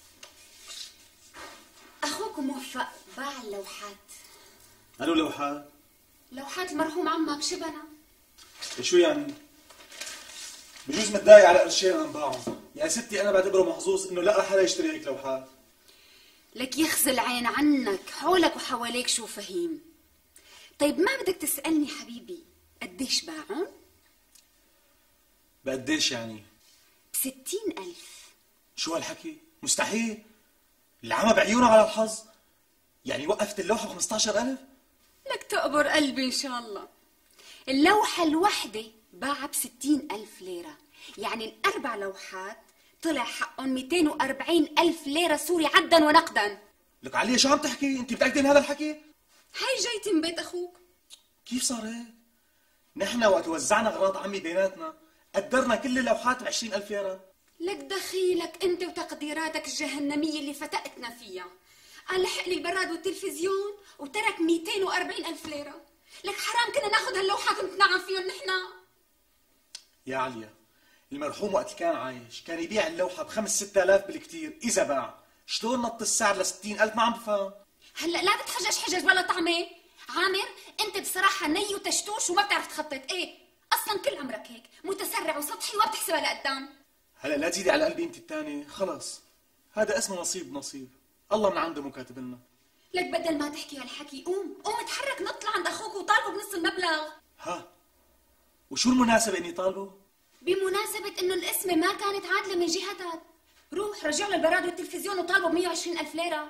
[SPEAKER 18] اخوك موفق باع اللوحات.
[SPEAKER 12] أنو لوحات؟
[SPEAKER 18] لوحات المرحوم عمك شبنا.
[SPEAKER 12] شو يعني؟ بجوز متضايق على قرشين عم باعهم، يعني ستي انا بعتبره محظوظ انه لقى حدا يشتري هيك لوحات.
[SPEAKER 18] لك يخزي العين عنك، حولك وحواليك شو فهيم. طيب ما بدك تسألني حبيبي قديش باعهم؟
[SPEAKER 12] بقديش يعني؟
[SPEAKER 18] ب60,000.
[SPEAKER 12] شو هالحكي؟ مستحيل. العمى بعيونه على الحظ. يعني وقفت اللوحة ب 15,000؟
[SPEAKER 18] لك تقبر قلبي إن شاء الله. اللوحة الوحدة باعها ب60,000 ليرة، يعني الأربع لوحات طلع حقهم 240,000 ليرة سوري عدا ونقدا.
[SPEAKER 12] لك علي شو عم تحكي؟ أنت متأكدة من هذا الحكي؟
[SPEAKER 18] هاي جايتي من بيت أخوك.
[SPEAKER 12] كيف صار هيك؟ نحن وقت وزعنا أغراض عمي بيناتنا قدرنا كل اللوحات ب20,000 ليرة.
[SPEAKER 18] لك دخيلك أنت وتقديراتك الجهنمية اللي فتقتنا فيها. قال لحق لي البراد والتلفزيون وترك 240,000 ليرة. لك حرام كنا ناخذ هاللوحات ونتنعم فيهم نحن.
[SPEAKER 12] يا عليا، المرحوم وقت كان عايش كان يبيع اللوحة ب5-6,000 بالكتير إذا باع. شلون نط السعر ل60,000 ما عم بفهم.
[SPEAKER 18] هلا لا تتحجج حجج بلا طعمة. عامر انت بصراحة ني وتشتوش وما بتعرف تخطط. ايه اصلا كل عمرك هيك متسرع وسطحي وما بتحسبها لقدام.
[SPEAKER 12] هلا لا تزيدي على قلبي انت الثاني، خلص هذا اسمه نصيب الله من عنده مكاتب لنا.
[SPEAKER 18] لك بدل ما تحكي هالحكي قوم اتحرك نط لعند اخوك وطالبه بنص المبلغ.
[SPEAKER 12] ها وشو المناسبة اني طالبه؟
[SPEAKER 18] بمناسبة انه القسمة ما كانت عادلة من جهتك. روح رجع له البراد والتلفزيون وطالبه ب120,000 ليرة.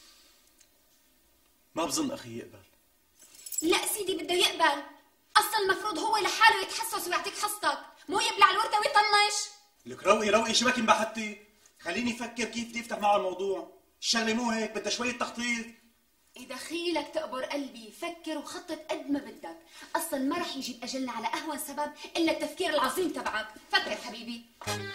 [SPEAKER 12] ما بظن اخي يقبل.
[SPEAKER 18] لا سيدي بده يقبل. اصلا المفروض هو لحاله يتحسس ويعطيك حصتك، مو يبلع الورده ويطنش.
[SPEAKER 12] لك روقي شبك انبحتي. خليني افكر كيف بدي افتح معه الموضوع. الشغله مو هيك، بدها شويه تخطيط.
[SPEAKER 18] دخيلك تقبر قلبي، فكر وخطط قد ما بدك. اصلا ما رح يجيب اجلنا على اهون سبب الا التفكير العظيم تبعك. فكر حبيبي.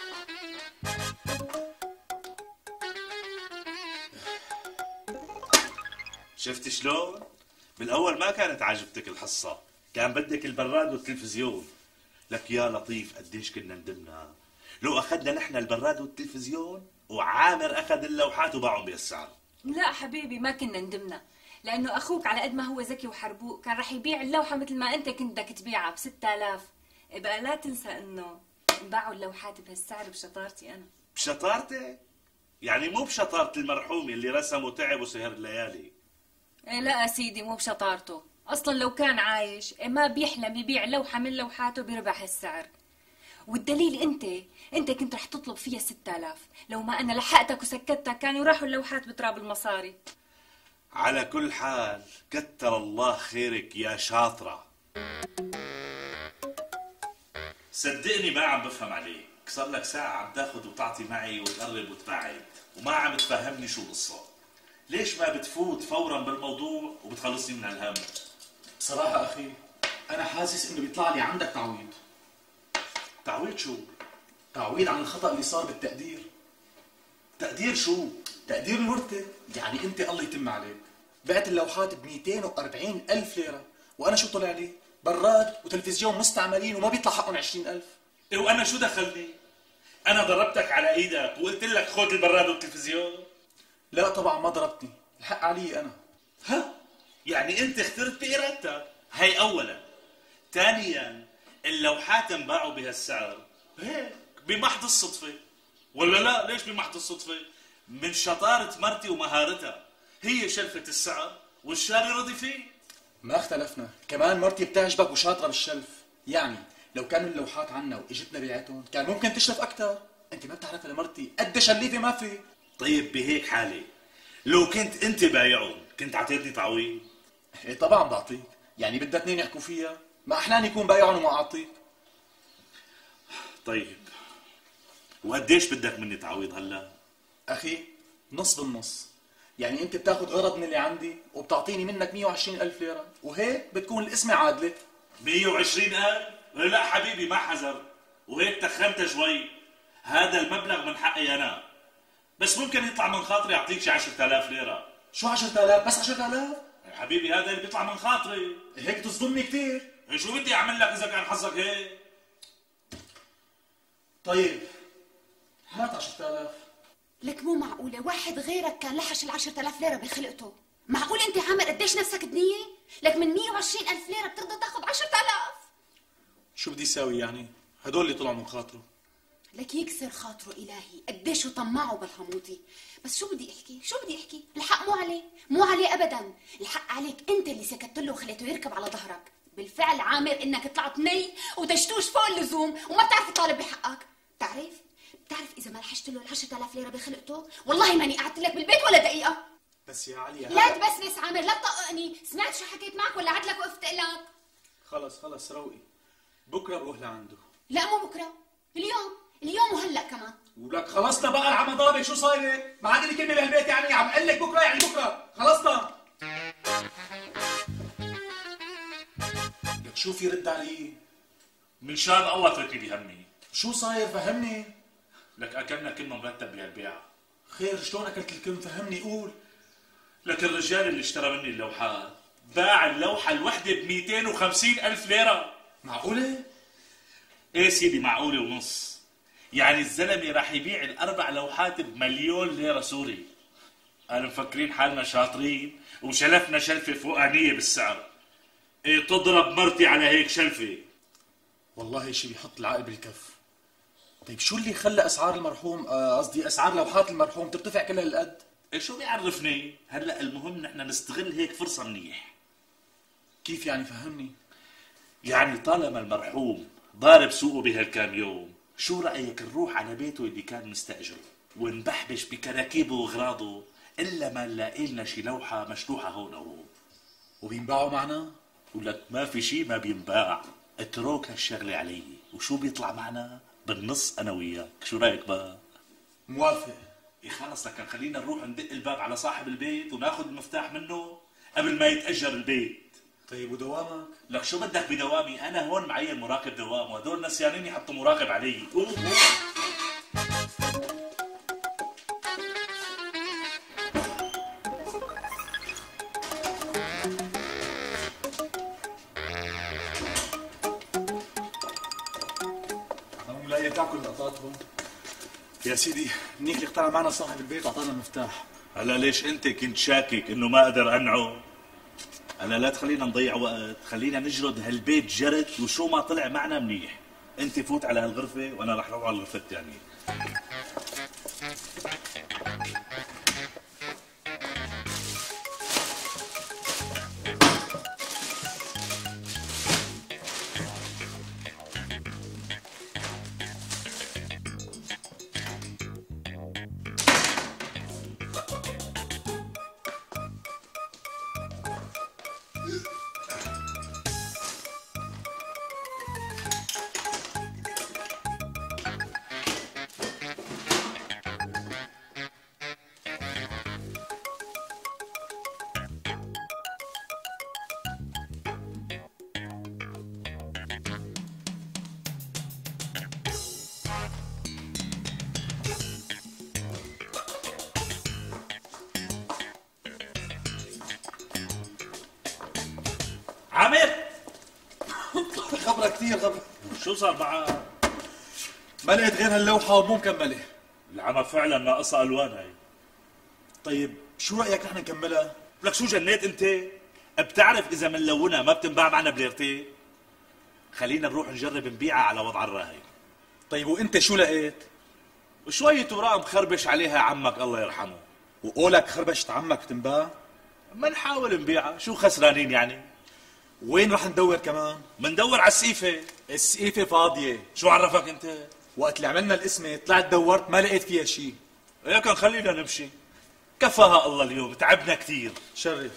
[SPEAKER 13] شفت شلون؟ بالاول ما كانت عاجبتك الحصه، كان بدك البراد والتلفزيون. لك يا لطيف قديش كنا ندمنا لو اخذنا نحن البراد والتلفزيون وعامر اخذ اللوحات وباعهم بالسعر.
[SPEAKER 17] لا حبيبي ما كنا ندمنا، لانه اخوك على قد ما هو ذكي وحربوق كان رح يبيع اللوحه مثل ما انت كنت بدك تبيعها ب6,000. بقى لا تنسى انه انباعوا اللوحات بهالسعر بشطارتي انا.
[SPEAKER 13] بشطارتك؟ يعني مو بشطاره المرحوم اللي رسم وتعب وسهر الليالي.
[SPEAKER 17] إيه لا يا سيدي مو بشطارته، اصلا لو كان عايش ما بيحلم يبيع لوحه من لوحاته بربح هالسعر. والدليل انت كنت رح تطلب فيها 6,000، لو ما انا لحقتك وسكتتك كانوا راحوا اللوحات بتراب المصاري.
[SPEAKER 13] على كل حال كتر الله خيرك يا شاطره. صدقني ما عم بفهم عليك، صار لك ساعه عم تاخذ وتعطي معي وتقرب وتبعد وما عم تفهمني شو القصه. ليش ما بتفوت فورا بالموضوع وبتخلصني من هالهم؟
[SPEAKER 12] بصراحة أخي أنا حاسس إنه بيطلع لي عندك تعويض.
[SPEAKER 13] تعويض شو؟
[SPEAKER 12] تعويض عن الخطأ اللي صار بالتقدير.
[SPEAKER 13] تقدير شو؟
[SPEAKER 12] تقدير الورثة. يعني أنت الله يتم عليك بعت اللوحات ب240,000 ليرة، وأنا شو طلع لي؟ براد وتلفزيون مستعملين وما بيطلع حقهم 20,000.
[SPEAKER 13] إيه وأنا شو دخلني؟ أنا ضربتك على إيدك وقلت لك خذ البراد والتلفزيون؟
[SPEAKER 12] لا طبعا ما ضربتني، الحق علي أنا.
[SPEAKER 13] ها؟ يعني أنت اخترت بإرادتك، هي أولا. ثانيا اللوحات انباعوا بهالسعر هيك بمحض الصدفة، ولا لا؟ ليش بمحض الصدفة؟ من شطارة مرتي ومهارتها، هي شلفت السعر والشاري رضي فيه.
[SPEAKER 12] ما اختلفنا، كمان مرتي بتعجبك وشاطرة بالشلف. يعني لو كانوا اللوحات عنا واجتنا بيعتهم كان ممكن تشلف أكثر. أنت ما بتعرف لمرتي قد شليفة ما في.
[SPEAKER 13] طيب بهيك حالة لو كنت أنت بايعهم كنت عطيتني تعويض؟
[SPEAKER 12] إيه طبعا بعطيك، يعني بدها اثنين يحكوا فيها، ما أحلاني يكون بايعهم وما أعطيك.
[SPEAKER 13] طيب وقديش بدك مني تعويض هلا؟
[SPEAKER 12] أخي نص بالنص، يعني أنت بتاخذ غرض من اللي عندي وبتعطيني منك 120,000 ليرة، وهيك بتكون القسمة عادلة.
[SPEAKER 13] 120,000؟ لا حبيبي ما حذر، وهيك تخنت شوي. هذا المبلغ من حقي أنا، بس ممكن يطلع من خاطري أعطيك شي 10,000 ليرة.
[SPEAKER 12] شو 10,000؟ بس 10,000؟
[SPEAKER 13] يا حبيبي هذا اللي بيطلع من خاطري.
[SPEAKER 12] هيك تصدمني كثير.
[SPEAKER 13] شو بدي أعمل لك إذا كان حظك هيك؟
[SPEAKER 12] طيب هات 10,000.
[SPEAKER 18] لك مو معقولة واحد غيرك كان لحش 10,000 ليرة بخلقته. معقول انت عامر قديش نفسك دنية؟ لك من 120,000 ليرة بترضى تاخذ 10,000؟
[SPEAKER 12] شو بدي اساوي يعني؟ هدول اللي طلعوا من خاطره.
[SPEAKER 18] لك يكسر خاطره إلهي، قديش طمعه بالحموطي. بس شو بدي احكي؟ الحق مو عليه ابدا، الحق عليك انت اللي سكت له وخليته يركب على ظهرك. بالفعل عامر انك طلعت ني وتشتوش فوق اللزوم وما بتعرف تطالب بحقك. بتعرف اذا ما لحشت له ال 10000 ليره بخلقته والله ماني قعدت لك بالبيت ولا دقيقه.
[SPEAKER 12] بس يا علي
[SPEAKER 18] لا تبسبس عامر، لا تطقني. سمعت شو حكيت معك ولا عدلك وقفت لك؟
[SPEAKER 12] خلص روقي، بكره بروح لعنده.
[SPEAKER 18] لا مو بكره، اليوم وهلا كمان.
[SPEAKER 12] ولك خلصنا بقى العمضابه، شو صايره؟ ما عاد لي كلمه بهالبيت يعني، عم اقول لك بكره يعني بكره، خلصنا. لك شو في رد علي؟
[SPEAKER 13] من شان الله اتركني بهمي.
[SPEAKER 12] شو صاير فهمني؟
[SPEAKER 13] لك اكلنا كلمه مرتب بهالبيعه.
[SPEAKER 12] خير شلون اكلت الكلمه؟ فهمني قول.
[SPEAKER 13] لك الرجال اللي اشترى مني اللوحات باع اللوحه الوحده ب 250,000 ليره.
[SPEAKER 12] معقوله؟
[SPEAKER 13] ايه سيدي معقوله ونص. يعني الزلمه راح يبيع ال4 لوحات ب1,000,000 ليره سوري. قالوا مفكرين حالنا شاطرين وشلفنا شلفه فوقانيه بالسعر. ايه تضرب مرتي على هيك شلفه.
[SPEAKER 12] والله شي بيحط العقل بالكف. طيب شو اللي خلى اسعار المرحوم قصدي اسعار لوحات المرحوم ترتفع كل هالقد؟
[SPEAKER 13] ايه شو بيعرفني؟ هلا المهم نحن نستغل هيك فرصه منيح.
[SPEAKER 12] كيف يعني فهمني؟
[SPEAKER 13] يعني طالما المرحوم ضارب سوقه بهالكام يوم، شو رايك نروح على بيته اللي كان مستاجره ونبحبش بكراكيبه واغراضه الا ما نلاقي لنا شي لوحه مشلوحه هون او هون.
[SPEAKER 12] وبينباعوا معنا؟
[SPEAKER 13] ولك ما في شي ما بينباع، اترك هالشغله علي، وشو بيطلع معنا بالنص انا وياك، شو رايك بقى؟
[SPEAKER 12] موافق.
[SPEAKER 13] إيه خلص لكن خلينا نروح ندق الباب على صاحب البيت وناخذ المفتاح منه قبل ما يتأجر البيت.
[SPEAKER 12] طيب ودوامك؟
[SPEAKER 13] لك شو بدك بدوامي؟ أنا هون معين مراقب دوام وهدول نسيانين يحطوا مراقب علي.
[SPEAKER 12] لا تاكل لقطاتهم. يا سيدي منيح اللي اقتنع معنا صاحب البيت واعطانا المفتاح.
[SPEAKER 13] هلا ليش انت كنت شاكك انه ما اقدر انعه؟ هلا لا تخلينا نضيع وقت، خلينا نجرد هالبيت جرد وشو ما طلع معنا منيح. انت فوت على هالغرفه وانا رح اروح على الغرفه الثانيه. عامر
[SPEAKER 12] خبرة كثير خبرة.
[SPEAKER 13] شو صار معك؟
[SPEAKER 12] ما لقيت غير هاللوحة ومو مكملة.
[SPEAKER 13] العمى فعلا ناقصها الوان هي.
[SPEAKER 12] طيب شو رأيك نحن نكملها؟
[SPEAKER 13] لك شو جنيت انت؟ بتعرف اذا منلونها ما بتنباع معنا بليرتين؟ خلينا نروح نجرب نبيعها على وضع الراهي.
[SPEAKER 12] طيب وانت شو لقيت؟
[SPEAKER 13] شوية اوراق مخربش عليها عمك الله يرحمه.
[SPEAKER 12] وقولك خربشت عمك بتنباع؟
[SPEAKER 13] ما نحاول نبيعها، شو خسرانين يعني؟
[SPEAKER 12] وين رح ندور كمان؟
[SPEAKER 13] مندور على السقيفة.
[SPEAKER 12] السقيفة فاضية.
[SPEAKER 13] شو عرفك انت؟
[SPEAKER 12] وقت اللي عملنا القسمة طلعت دورت ما لقيت فيها شيء.
[SPEAKER 13] لكن خلينا نمشي. كفاها الله اليوم، تعبنا كثير.
[SPEAKER 12] شرف.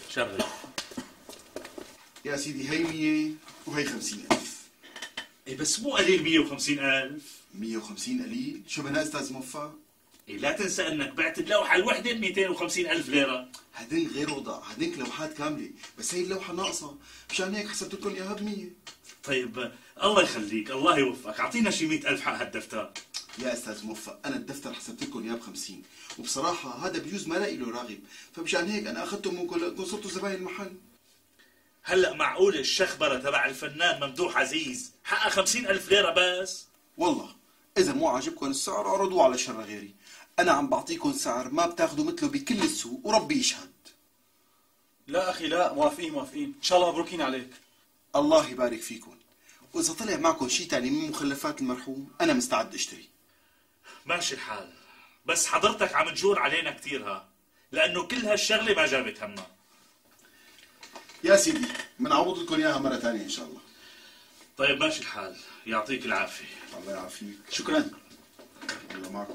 [SPEAKER 19] يا سيدي هي 100 وهي 50,000.
[SPEAKER 13] ايه بس مو قليل 150,000.
[SPEAKER 19] 150 قليل؟ شو بنا استاذ موفق؟
[SPEAKER 13] إيه لا تنسى انك بعت اللوحة الوحدة ب 250,000 ليرة.
[SPEAKER 19] هدين غير وضع، هدينك لوحات كاملة، بس هي اللوحة ناقصة، مشان هيك حسبت لكم اياها ب100.
[SPEAKER 13] طيب الله يخليك، الله يوفقك، اعطينا شي 100,000 حق هالدفتر.
[SPEAKER 19] يا استاذ موفق انا الدفتر حسبت لكم اياه ب50، وبصراحة هذا بجوز ما لاقي له راغب، فمشان هيك انا اخذته منكم لانكم صرتوا زباين المحل.
[SPEAKER 13] هلا معقول الشخبرة تبع الفنان ممدوح عزيز حقها 50,000 ليرة بس؟
[SPEAKER 19] والله اذا مو عاجبكم السعر اعرضوه على شر غيري، انا عم بعطيكم سعر ما بتاخذوا مثله بكل السوق وربي يشهد.
[SPEAKER 12] لا اخي لا، موافقين ان شاء الله مبروكين عليك.
[SPEAKER 19] الله يبارك فيكم، واذا طلع معكم شيء ثاني من مخلفات المرحوم انا مستعد اشتري.
[SPEAKER 13] ماشي الحال، بس حضرتك عم تجور علينا كثير ها، لانه كل هالشغله ما جابت همها.
[SPEAKER 19] يا سيدي بنعوض لكم اياها مره ثانيه ان شاء الله.
[SPEAKER 13] طيب ماشي الحال، يعطيك العافيه.
[SPEAKER 19] الله يعافيك. شكرا. والله معكم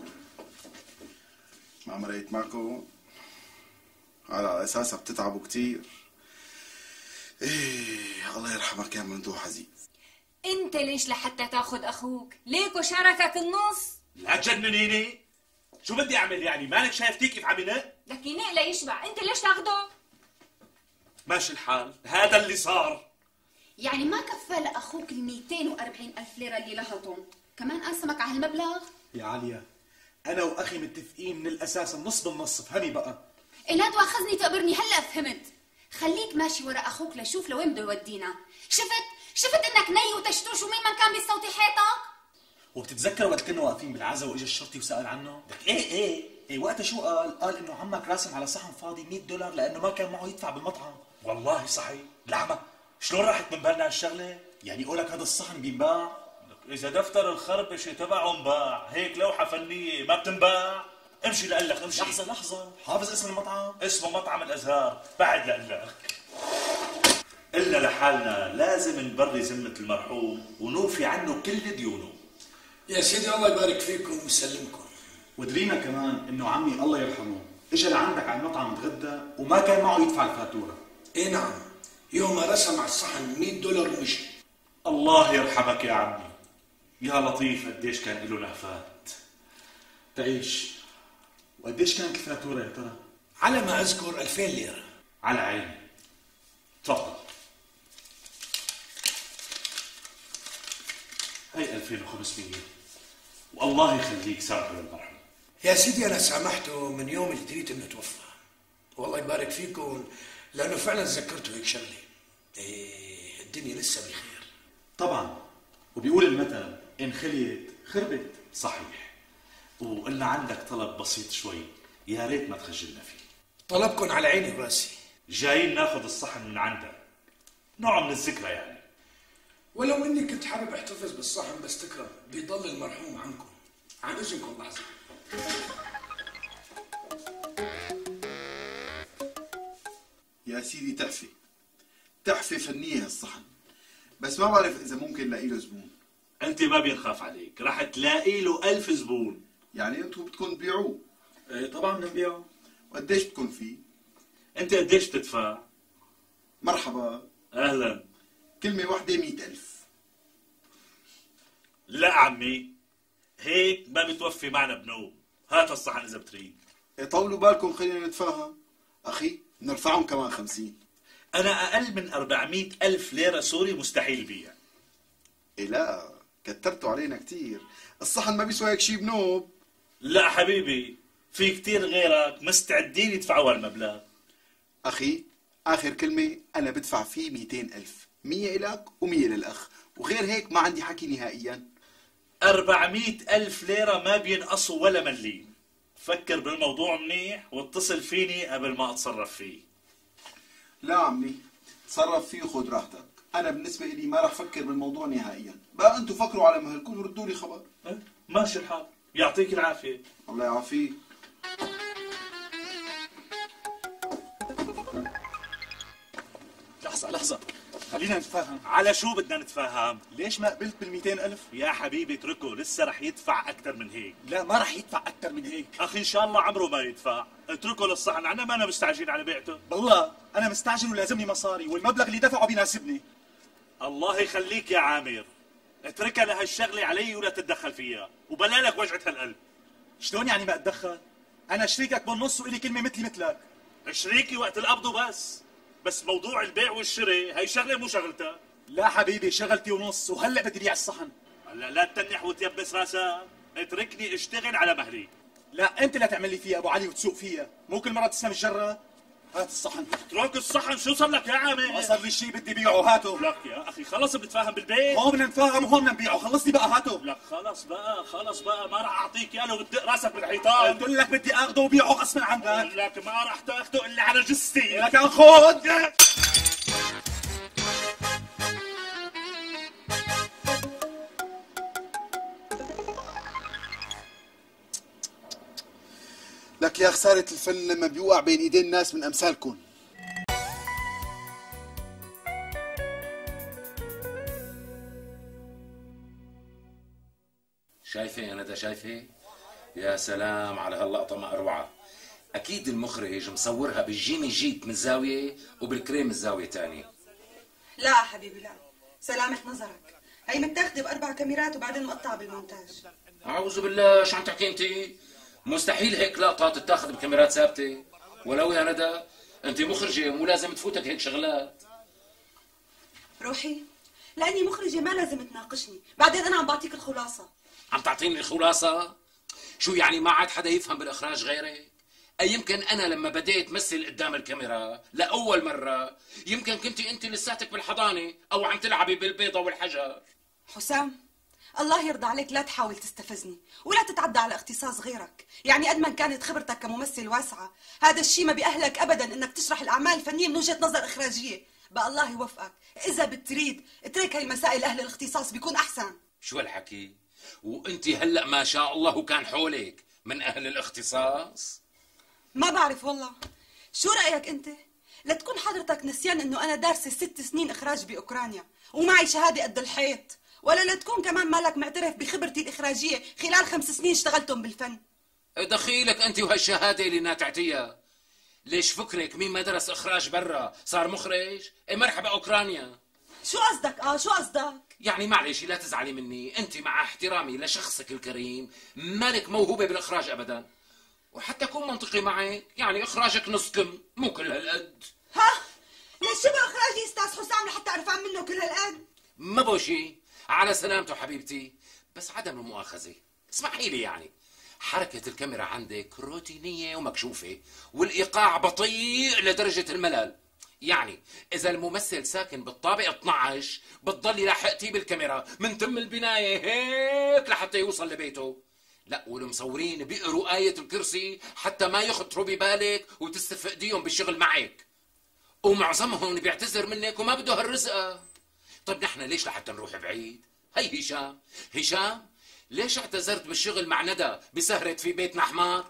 [SPEAKER 19] ما مريت معكم على اساسها بتتعبوا كتير. ايه الله يرحمك يا ممدوح عزيز.
[SPEAKER 17] انت ليش لحتى تاخذ اخوك؟ ليكو شاركك النص.
[SPEAKER 13] لا تجننيني، شو بدي اعمل يعني؟ مالك شايفتي كيف عم ينق؟
[SPEAKER 17] لك ينق ليشبع، انت ليش تاخده؟
[SPEAKER 13] ماشي الحال، هذا اللي صار.
[SPEAKER 18] يعني ما كفى لأخوك ال 240,000 ليرة اللي لهطهم، كمان قاسمك على هالمبلغ؟
[SPEAKER 12] يا عليا انا واخي متفقين من الاساس النص بالنص، فهمي بقى.
[SPEAKER 18] لا تواخذني تقبرني، هلا فهمت. خليك ماشي ورا اخوك لشوف لوين بده يودينا. شفت انك ني وتشتوش ومين من كان بيستوطي حيطك؟
[SPEAKER 12] وبتتذكر وقت كنا واقفين بالعزا واجى الشرطي وسال عنه؟ لك ايه وقتها شو قال انه عمك راسم على صحن فاضي $100 لانه ما كان معه يدفع بالمطعم.
[SPEAKER 13] والله صحيح.
[SPEAKER 12] لعمة شلون راحت من بالنا هالشغله؟ يعني قولك هذا الصحن بينباع؟
[SPEAKER 13] اذا دفتر الخربشه تبعه انباع، هيك لوحه فنيه ما بتنباع؟ امشي لقلك امشي.
[SPEAKER 12] لحظه حافظ اسم المطعم؟
[SPEAKER 13] اسمه مطعم الازهار. بعد لقلك قلنا لحالنا لازم نبري ذمه المرحوم ونوفي عنه كل ديونه.
[SPEAKER 14] يا سيدي الله يبارك فيكم ويسلمكم.
[SPEAKER 12] ودرينا كمان انه عمي الله يرحمه اجى لعندك على المطعم تغدى وما كان معه يدفع الفاتوره.
[SPEAKER 14] ايه نعم، يوم ما رسم على الصحن $100 ومشي.
[SPEAKER 13] الله يرحمك يا عمي. يا لطيف قديش كان له لهفات.
[SPEAKER 12] تعيش. وقديش كانت الفاتوره يا ترى؟
[SPEAKER 14] على ما اذكر 2000 ليره.
[SPEAKER 13] على عيني. تفضل. هي 2500 والله يخليك سامحه للمرحوم.
[SPEAKER 14] يا سيدي انا سامحته من يوم اللي دريت انه توفى. والله يبارك فيكم لانه فعلا تذكرته هيك شغله. ايه الدنيا لسه بخير.
[SPEAKER 12] طبعا، وبيقول المثل ان خليت خربت.
[SPEAKER 13] صحيح. وقلنا عندك طلب بسيط شوي، يا ريت ما تخجلنا فيه.
[SPEAKER 14] طلبكم على عيني وراسي.
[SPEAKER 13] جايين ناخذ الصحن من عندك، نوع من الذكرى يعني.
[SPEAKER 14] ولو اني كنت حابب احتفظ بالصحن بس تكرم بيضل المرحوم عنكم. عن اذنكم لحظه.
[SPEAKER 19] يا سيدي تحفه فنيه هالصحن، بس ما بعرف اذا ممكن لاقي له زبون.
[SPEAKER 13] انت ما بينخاف عليك، رح تلاقي له 1000 زبون.
[SPEAKER 19] يعني انتم بدكم تبيعوه؟
[SPEAKER 12] ايه طبعا بدنا نبيعه.
[SPEAKER 19] وقديش بدكم فيه؟
[SPEAKER 13] انت قديش بتدفع؟
[SPEAKER 19] مرحبا.
[SPEAKER 13] اهلا.
[SPEAKER 19] كلمه واحده 100,000.
[SPEAKER 13] لا عمي، هيك ما بتوفي معنا بنوم. هات الصحن اذا بتريد.
[SPEAKER 19] طولوا بالكم خلينا نتفاهم. اخي نرفعهم كمان 50.
[SPEAKER 13] انا اقل من 400,000 ليره سوري مستحيل بيع.
[SPEAKER 19] إيه لا كترتوا علينا كتير، الصحن ما بيسوى هيك شي بنوب.
[SPEAKER 13] لا حبيبي، في كتير غيرك مستعدين يدفعوا هالمبلغ.
[SPEAKER 19] اخي اخر كلمه انا بدفع فيه 200,000، 100 إلك و100 للاخ، وغير هيك ما عندي حكي نهائيا.
[SPEAKER 13] 400,000 ليره ما بينقصوا ولا مليم. فكر بالموضوع منيح واتصل فيني قبل ما اتصرف فيه.
[SPEAKER 19] لا عمي تصرف فيه وخذ راحتك، انا بالنسبه لي ما راح افكر بالموضوع نهائيا. بقى انتم فكروا على مهلكم وردوا لي خبر.
[SPEAKER 13] ماشي الحال، يعطيك العافيه.
[SPEAKER 19] الله يعافيك.
[SPEAKER 12] لحظه خلينا نتفاهم.
[SPEAKER 13] على شو بدنا نتفاهم؟
[SPEAKER 12] ليش ما قبلت بال200,000؟
[SPEAKER 13] يا حبيبي اتركه، لسه رح يدفع اكثر من هيك.
[SPEAKER 12] لا ما رح يدفع اكثر من هيك.
[SPEAKER 13] اخي ان شاء الله عمره ما يدفع. اتركه للصحن، انا ما مستعجلين على بيعته.
[SPEAKER 12] بالله انا مستعجل ولازمني مصاري، والمبلغ اللي دفعه بيناسبني.
[SPEAKER 13] الله يخليك يا عامر، اتركها لهالشغله علي ولا تتدخل فيها، وبلا لك وجعة هالقلب.
[SPEAKER 12] شلون يعني ما اتدخل؟ انا شريكك بالنص والي كلمه مثلي مثلك.
[SPEAKER 13] شريكي وقت القبض بس موضوع البيع والشراء هي شغله مو شغلتها.
[SPEAKER 12] لا حبيبي شغلتي ونص، وهلا بدي بيع الصحن.
[SPEAKER 13] هلا لا تتنح وتيبس راسك، اتركني اشتغل على مهلي.
[SPEAKER 12] لا انت لا تعمل لي فيها ابو علي وتسوق فيها، مو كل مره تسلم الجره. هات الصحن.
[SPEAKER 13] اترك الصحن، شو صار لك يا عامر؟
[SPEAKER 12] ما صار لي شيء بدي بيعه، هاته.
[SPEAKER 13] لك يا اخي خلص بنتفاهم بالبيت.
[SPEAKER 12] هون بدنا نتفاهم وهون بدنا نبيعه، خلصني بقى هاته.
[SPEAKER 13] لك خلص بقى ما راح اعطيك اياه لو بتدق راسك بالحيطان.
[SPEAKER 12] قلت لك بدي اخذه وبيعه غصبا عنك.
[SPEAKER 13] لك ما راح تاخذه الا على جثتي.
[SPEAKER 12] لك خذ.
[SPEAKER 19] لك يا خسارة الفن لما بيوقع بين ايدين ناس من امثالكم.
[SPEAKER 11] شايفة يا ندى شايفة؟ يا سلام على هاللقطة، ما أروعة. أكيد المخرج مصورها بالجيمي جيت من زاوية وبالكريم الزاوية تانية.
[SPEAKER 20] لا حبيبي لا، سلامة نظرك، هي متاخدة ب4 كاميرات وبعدين مقطعة بالمونتاج.
[SPEAKER 11] أعوذ بالله، شو عم تحكي أنت؟ مستحيل هيك لقطة تتاخذ بكاميرات ثابتة. ولو يا ندى أنت مخرجة مو لازم تفوتك هيك شغلات.
[SPEAKER 20] روحي، لأني مخرجة ما لازم تناقشني، بعدين أنا عم بعطيك الخلاصة.
[SPEAKER 11] عم تعطيني الخلاصة؟ شو يعني ما عاد حدا يفهم بالإخراج غيرك؟ أي يمكن أنا لما بديت مثل قدام الكاميرا لأول مرة يمكن كنتي أنت لساتك بالحضانة أو عم تلعبي بالبيضة والحجر.
[SPEAKER 20] حسام، الله يرضى عليك لا تحاول تستفزني ولا تتعدى على اختصاص غيرك. يعني قد ما كانت خبرتك كممثل واسعة، هذا الشيء ما بيأهلك أبدا إنك تشرح الأعمال الفنية من وجهة نظر إخراجية. بقى الله يوفقك، إذا بتريد اترك هاي المسائل أهل الاختصاص بيكون أحسن.
[SPEAKER 11] شو هالحكي؟ وأنت هلأ ما شاء الله كان حولك من أهل الاختصاص؟
[SPEAKER 20] ما بعرف والله، شو رأيك أنت؟ لتكون حضرتك نسيان إنه أنا دارسة 6 سنين إخراج بأوكرانيا ومعي شهادة قد الحيط، ولا لتكون كمان مالك معترف بخبرتي الإخراجية خلال 5 سنين اشتغلتهم بالفن.
[SPEAKER 11] دخيلك أنت وهالشهادة اللي ناتعتيها. ليش فكرك مين ما درس إخراج برا صار مخرج؟ مرحبا أوكرانيا.
[SPEAKER 20] شو قصدك؟ شو قصدك؟
[SPEAKER 11] يعني معلش لا تزعلي مني، أنت مع احترامي لشخصك الكريم مالك موهوبة بالإخراج أبدا. وحتى أكون منطقي معك، يعني إخراجك نص كم مو كل هالقد.
[SPEAKER 20] ها؟ ليش شو بإخراجي أستاذ حسام لحتى أعرف منه كل هالقد؟
[SPEAKER 11] ما بوشي، على سلامته حبيبتي. بس عدم المؤاخذة اسمحي لي، يعني حركة الكاميرا عندك روتينية ومكشوفة والإيقاع بطيء لدرجة الملل. يعني إذا الممثل ساكن بالطابق 12 بتضلي لاحقتيه بالكاميرا من تم البناية هيك لحتى يوصل لبيته. لا، والمصورين بيقروا آية الكرسي حتى ما يخطروا ببالك وتستفقديهم بالشغل معك. ومعظمهم بيعتذر منك وما بده هالرزقة. طيب نحن ليش لحتى نروح بعيد؟ هي هشام ليش اعتذرت بالشغل مع ندى بسهرة في بيتنا حمار؟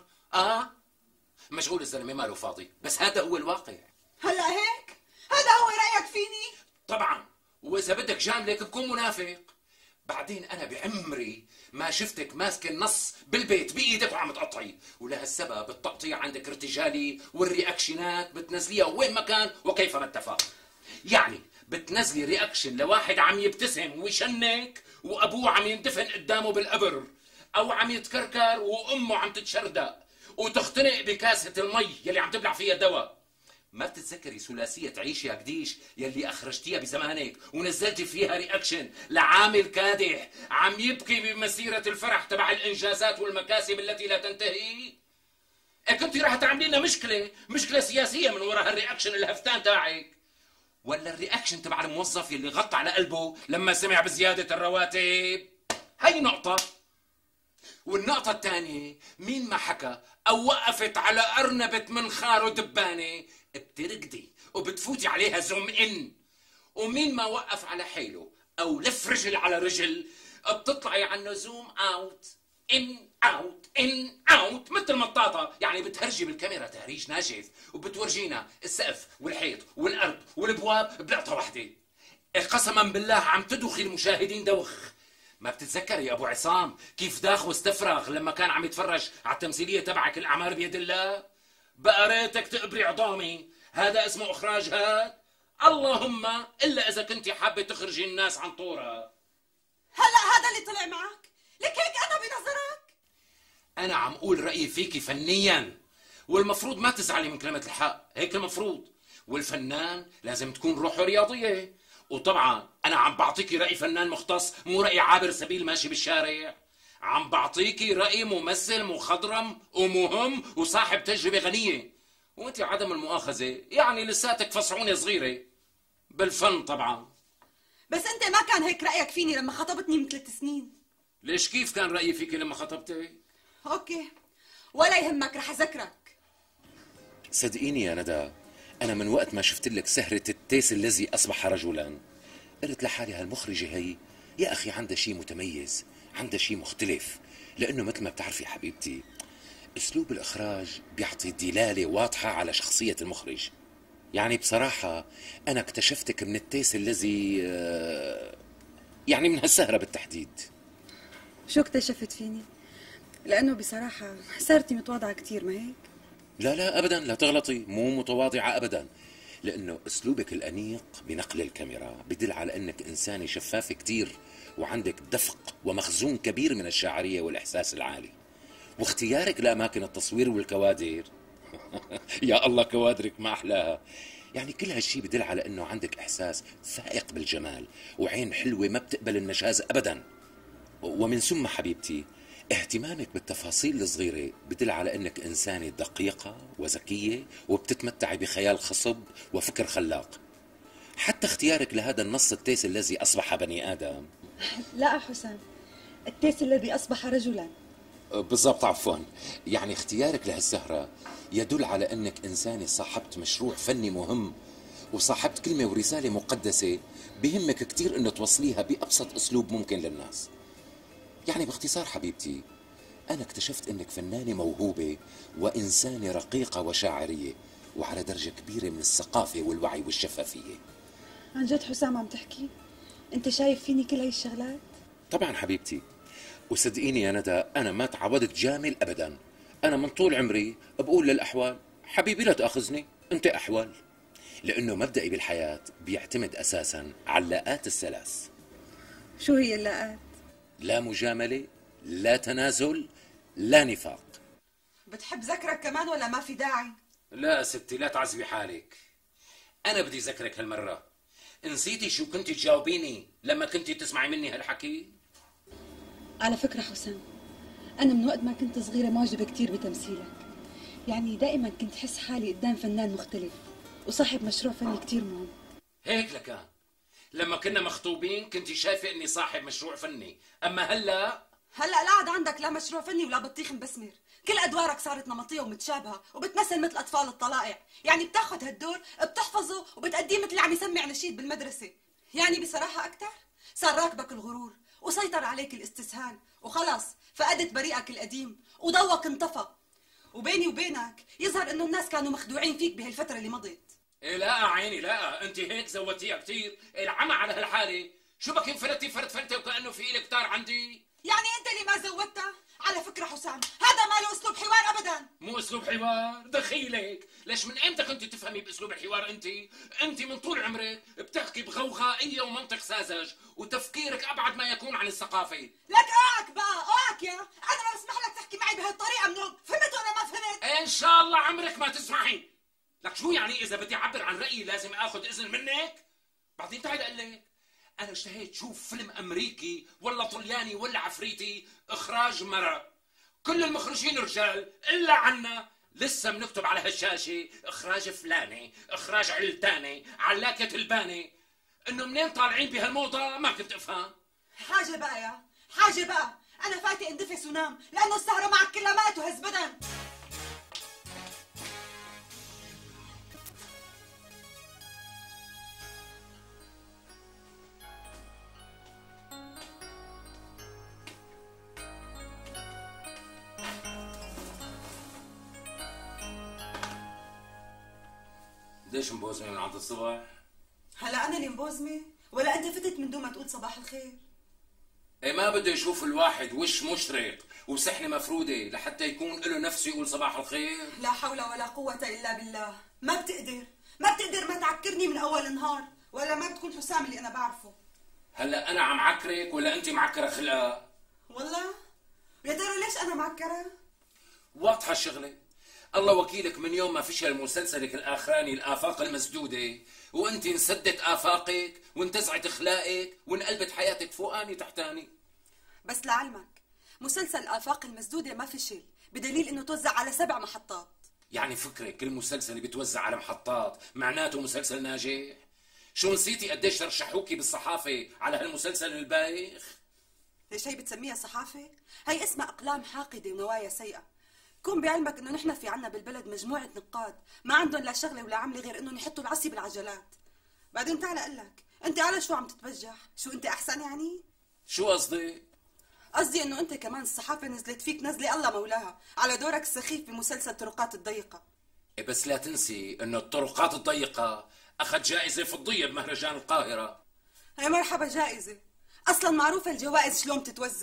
[SPEAKER 11] مشغول الزلمة ماله فاضي، بس هذا هو الواقع.
[SPEAKER 20] هلا هيك؟ هذا هو رأيك فيني؟
[SPEAKER 11] طبعا، وإذا بدك جاملك بكون منافق. بعدين أنا بعمري ما شفتك ماسك النص بالبيت بإيدك وعم تقطعي، ولهالسبب التقطيع عندك ارتجالي والرياكشنات بتنزليها وين ما كان وكيفما اتفق. يعني بتنزلي رياكشن لواحد عم يبتسم ويشنك وأبوه عم يندفن قدامه بالقبر، أو عم يتكركر وأمه عم تتشردق وتختنق بكاسة المي يلي عم تبلع فيها دواء. ما بتتذكري ثلاثية عيش يا قديش يلي أخرجتيها بزمانك ونزلتي فيها رياكشن لعامل كادح عم يبكي بمسيرة الفرح تبع الإنجازات والمكاسب التي لا تنتهي؟ كنتي راح تعملي لنا مشكلة سياسية من وراء هالرياكشن الهفتان تاعك، ولا الرياكشن تبع الموظف يلي غطى على قلبه لما سمع بزيادة الرواتب؟ هي نقطة. والنقطة الثانية، مين ما حكى أو وقفت على أرنبة منخار ودبانة بترقدي وبتفوتي عليها زوم إن، ومين ما وقف على حيله أو لف رجل على رجل بتطلعي عنه زوم أوت إن أوت إن أوت مثل مطاطة. يعني بتهرجي بالكاميرا تهريج ناشف وبتورجينا السقف والحيط والأرض والبواب بلقطة واحدة. قسما بالله عم تدوخي المشاهدين دوخ. ما بتتذكر يا ابو عصام كيف داخ واستفرغ لما كان عم يتفرج على التمثيليه تبعك الاعمار بيد الله؟ بقى ريتك تقبري عظامي. هذا اسمه اخراج هاد؟ اللهم الا اذا كنتي حابه تخرجي الناس عن طورها.
[SPEAKER 20] هلا هذا اللي طلع معك؟ لك هيك انا بنظرك؟
[SPEAKER 11] انا عم اقول رايي فيكي فنيا، والمفروض ما تزعلي من كلمه الحق، هيك المفروض. والفنان لازم تكون روحه رياضيه. وطبعا انا عم بعطيكي راي فنان مختص، مو راي عابر سبيل ماشي بالشارع. عم بعطيكي راي ممثل مخضرم ومهم وصاحب تجربه غنيه. وانت عدم المؤاخذه يعني لساتك فصعونه صغيره بالفن طبعا.
[SPEAKER 20] بس انت ما كان هيك رايك فيني لما خطبتني من 3 سنين.
[SPEAKER 11] ليش كيف كان رايي فيكي لما خطبتك؟
[SPEAKER 20] اوكي ولا يهمك، رح اذكرك.
[SPEAKER 11] صدقيني يا ندى، أنا من وقت ما شفت لك سهرة التيس الذي أصبح رجلا قلت لحالي هالمخرجة هي يا أخي عندها شيء متميز، عندها شيء مختلف. لأنه مثل ما بتعرفي حبيبتي أسلوب الإخراج بيعطي دلالة واضحة على شخصية المخرج. يعني بصراحة أنا اكتشفتك من التيس الذي يعني من هالسهرة بالتحديد.
[SPEAKER 20] شو اكتشفت فيني؟ لانه بصراحه صارتي متواضعه كثير، ما هيك؟
[SPEAKER 11] لا لا ابدا، لا تغلطي، مو متواضعه ابدا، لانه اسلوبك الانيق بنقل الكاميرا بدل على انك انسانه شفافه كثير وعندك دفق ومخزون كبير من الشاعريه والاحساس العالي، واختيارك لاماكن التصوير والكوادر يا الله كوادرك ما احلاها. يعني كل هالشي بدل على انه عندك احساس فائق بالجمال وعين حلوه ما بتقبل النشاز ابدا. ومن ثم حبيبتي اهتمامك بالتفاصيل الصغيره بدل على انك انسانه دقيقه وذكيه وبتتمتعي بخيال خصب وفكر خلاق. حتى اختيارك لهذا النص التيس الذي اصبح بني ادم.
[SPEAKER 20] لا حسام، التيس الذي اصبح رجلا.
[SPEAKER 11] بالضبط، عفوا. يعني اختيارك لهالسهرة يدل على انك انسانة صاحبت مشروع فني مهم وصاحبت كلمة ورسالة مقدسة بهمك كتير انه توصليها بأبسط اسلوب ممكن للناس. يعني باختصار حبيبتي، انا اكتشفت انك فنانة موهوبة وانسانة رقيقة وشاعرية وعلى درجة كبيرة من الثقافة والوعي والشفافية.
[SPEAKER 20] عن جد حسام عم تحكي؟ انت شايف فيني كل هاي الشغلات؟
[SPEAKER 11] طبعا حبيبتي، وصدقيني يا ندى انا ما تعودت جامل ابدا. انا من طول عمري بقول للاحوال حبيبي لا تاخذني انت احوال، لانه مبدئي بالحياه بيعتمد اساسا على اللاءات الثلاث.
[SPEAKER 20] شو هي اللاءات؟
[SPEAKER 11] لا مجامله، لا تنازل، لا نفاق.
[SPEAKER 20] بتحب ذكرك كمان ولا ما في داعي؟
[SPEAKER 11] لا ستي لا تعذبي حالك، انا بدي ذكرك هالمره. نسيتي شو كنتي تجاوبيني لما كنتي تسمعي مني هالحكي؟
[SPEAKER 20] على فكرة حسام، أنا من وقت ما كنت صغيرة معجبة كتير بتمثيلك. يعني دائما كنت حس حالي قدام فنان مختلف وصاحب مشروع فني كتير مهم.
[SPEAKER 11] هيك لكان لما كنا مخطوبين كنتي شايفة إني صاحب مشروع فني، أما هلا
[SPEAKER 20] لا عاد عندك لا مشروع فني ولا بطيخ مبسمر. كل أدوارك صارت نمطية ومتشابهة وبتمثل مثل أطفال الطلائع. يعني بتاخد هالدور بتحفظه وبتأديه مثل اللي عم يسمع نشيد بالمدرسة. يعني بصراحة أكتر صار راكبك الغرور وسيطر عليك الاستسهال وخلص فقدت بريئك القديم وضوك انطفى. وبيني وبينك يظهر انه الناس كانوا مخدوعين فيك بهالفترة اللي مضت.
[SPEAKER 11] إيه لا عيني لا، انت هيك زودتيها كثير. العمى على هالحالة، شو بك انفلتي فرد فلتة وكأنه في إلك كتار عندي؟
[SPEAKER 20] يعني انت اللي ما زودتها؟ على فكرة حسام، هذا ما له اسلوب حوار ابدا.
[SPEAKER 11] مو اسلوب حوار، دخيلك. ليش من امتى كنت تفهمي باسلوب الحوار انت من طول عمرك بتحكي بغوغائية ومنطق ساذج وتفكيرك ابعد ما يكون عن الثقافة.
[SPEAKER 20] لك اوعك بقى، اوعك يا، انا ما بسمح لك تحكي معي بهالطريقة منوب، فهمت ولا ما فهمت؟
[SPEAKER 11] ان شاء الله عمرك ما تسمعي. لك شو يعني اذا بدي اعبر عن رأيي لازم اخذ اذن منك؟ بعدين تعال اقول لك، انا اشتهيت شوف فيلم امريكي ولا طلياني ولا عفريتي اخراج مرة، كل المخرجين رجال الا عنا لسه بنكتب على هالشاشة اخراج فلاني، اخراج علتاني، علاكة الباني. انه منين طالعين بهالموضة ما كنت افهم.
[SPEAKER 20] حاجة بقى يا حاجة بقى، انا فاتي اندفس ونام لانه السهرة معك كلها مات وهز بدن.
[SPEAKER 11] ليش مبوزمة من عند الصبح؟
[SPEAKER 20] هلا انا اللي مبوزمة ولا انت فتت من دون ما تقول صباح الخير؟
[SPEAKER 11] ايه ما بده يشوف الواحد وش مشرق وسحنة مفرودة لحتى يكون له نفسه يقول صباح الخير؟
[SPEAKER 20] لا حول ولا قوة الا بالله. ما بتقدر ما تعكرني من اول نهار، ولا ما بتكون حسام اللي انا بعرفه.
[SPEAKER 11] هلا انا عم عكرك ولا انت معكرة خلقة؟
[SPEAKER 20] والله يا ترى ليش انا معكرة؟
[SPEAKER 11] واضحة الشغلة. الله وكيلك من يوم ما فشل مسلسلك الاخراني الافاق المسدودة وانت انسدت افاقك وانتزعت اخلاقك وانقلبت حياتك فوقاني تحتاني.
[SPEAKER 20] بس لعلمك مسلسل الافاق المسدودة ما فشل بدليل انه توزع على 7 محطات.
[SPEAKER 11] يعني فكرك كل مسلسل اللي بتوزع على محطات معناته مسلسل ناجح؟ شو نسيتي قديش رشحوكي بالصحافة على هالمسلسل البايخ؟
[SPEAKER 20] ليش هي بتسميها صحافة؟ هي اسمها اقلام حاقدة ونوايا سيئة. كون بعلمك انه نحن في عنا بالبلد مجموعة نقاد ما عندهم لا شغلة ولا عملة غير انهم يحطوا العصي بالعجلات. بعدين تعال اقول لك، انت على شو عم تتبجح؟ شو انت احسن يعني؟
[SPEAKER 11] شو قصدي؟
[SPEAKER 20] قصدي انه انت كمان الصحافة نزلت فيك نزلة الله مولاها على دورك السخيف بمسلسل طرقات الضيقة.
[SPEAKER 11] إيه بس لا تنسي انه الطرقات الضيقة اخذ جائزة فضية بمهرجان القاهرة.
[SPEAKER 20] هي مرحبا جائزة، اصلا معروفة الجوائز شلون بتتوزع.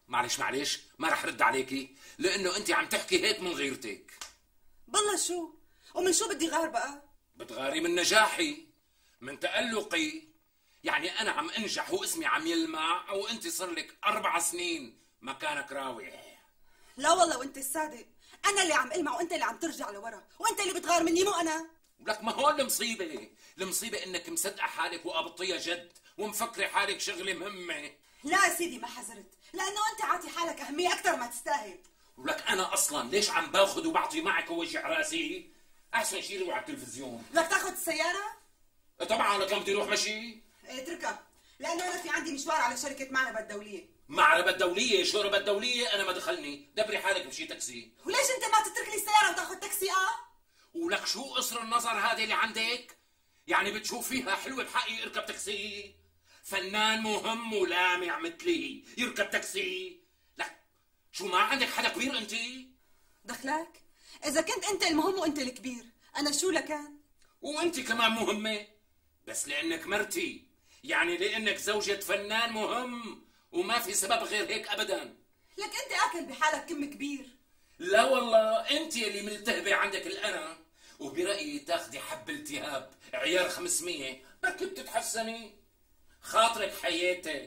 [SPEAKER 11] معلش ما رح رد عليكي لانه انت عم تحكي هيك من غيرتك.
[SPEAKER 20] بالله شو؟ ومن شو بدي غار بقى؟
[SPEAKER 11] بتغاري من نجاحي، من تألقي. يعني انا عم انجح واسمي عم يلمع وانت صار لك 4 سنين مكانك راوح.
[SPEAKER 20] لا والله وانت الصادق، انا اللي عم المع وانت اللي عم ترجع لورا، وانت اللي بتغار مني مو انا.
[SPEAKER 11] لك ما هو المصيبة انك مصدقة حالك وقابطية جد ومفكرة حالك شغلة مهمة.
[SPEAKER 20] لا يا سيدي ما حذرت، لانه انت عاطي حالك اهمية اكثر ما تستاهل.
[SPEAKER 11] ولك انا اصلا ليش عم باخذ وبعطي معك ووجع راسي؟ احسن شيء على التلفزيون.
[SPEAKER 20] لك تاخذ السيارة؟
[SPEAKER 11] طبعا لك بدي اروح مشي؟
[SPEAKER 20] اتركها، لانه انا في عندي مشوار على شركة معربة الدولية.
[SPEAKER 11] معربة الدولية؟ شو ربة الدولية؟ انا ما دخلني، دبري حالك بشي تاكسي.
[SPEAKER 20] وليش انت ما تترك لي السيارة وتاخذ تاكسي؟
[SPEAKER 11] ولك شو قصر النظر هذه اللي عندك؟ يعني بتشوف فيها حلوة بحقي اركب تاكسي؟ فنان مهم ولامع مثلي يركب تاكسي؟ لك شو ما عندك حدا كبير انت؟
[SPEAKER 20] دخلك؟ اذا كنت انت المهم وانت الكبير، انا شو لكان؟
[SPEAKER 11] وانت كمان مهمة، بس لانك مرتي، يعني لانك زوجة فنان مهم، وما في سبب غير هيك ابدا.
[SPEAKER 20] لك انت اكل بحالك كم كبير.
[SPEAKER 11] لا والله انت اللي ملتهبة عندك الانا، وبرأيي تاخدي حب التهاب عيار 500 بركي بتتحسني. خاطرك حياتي.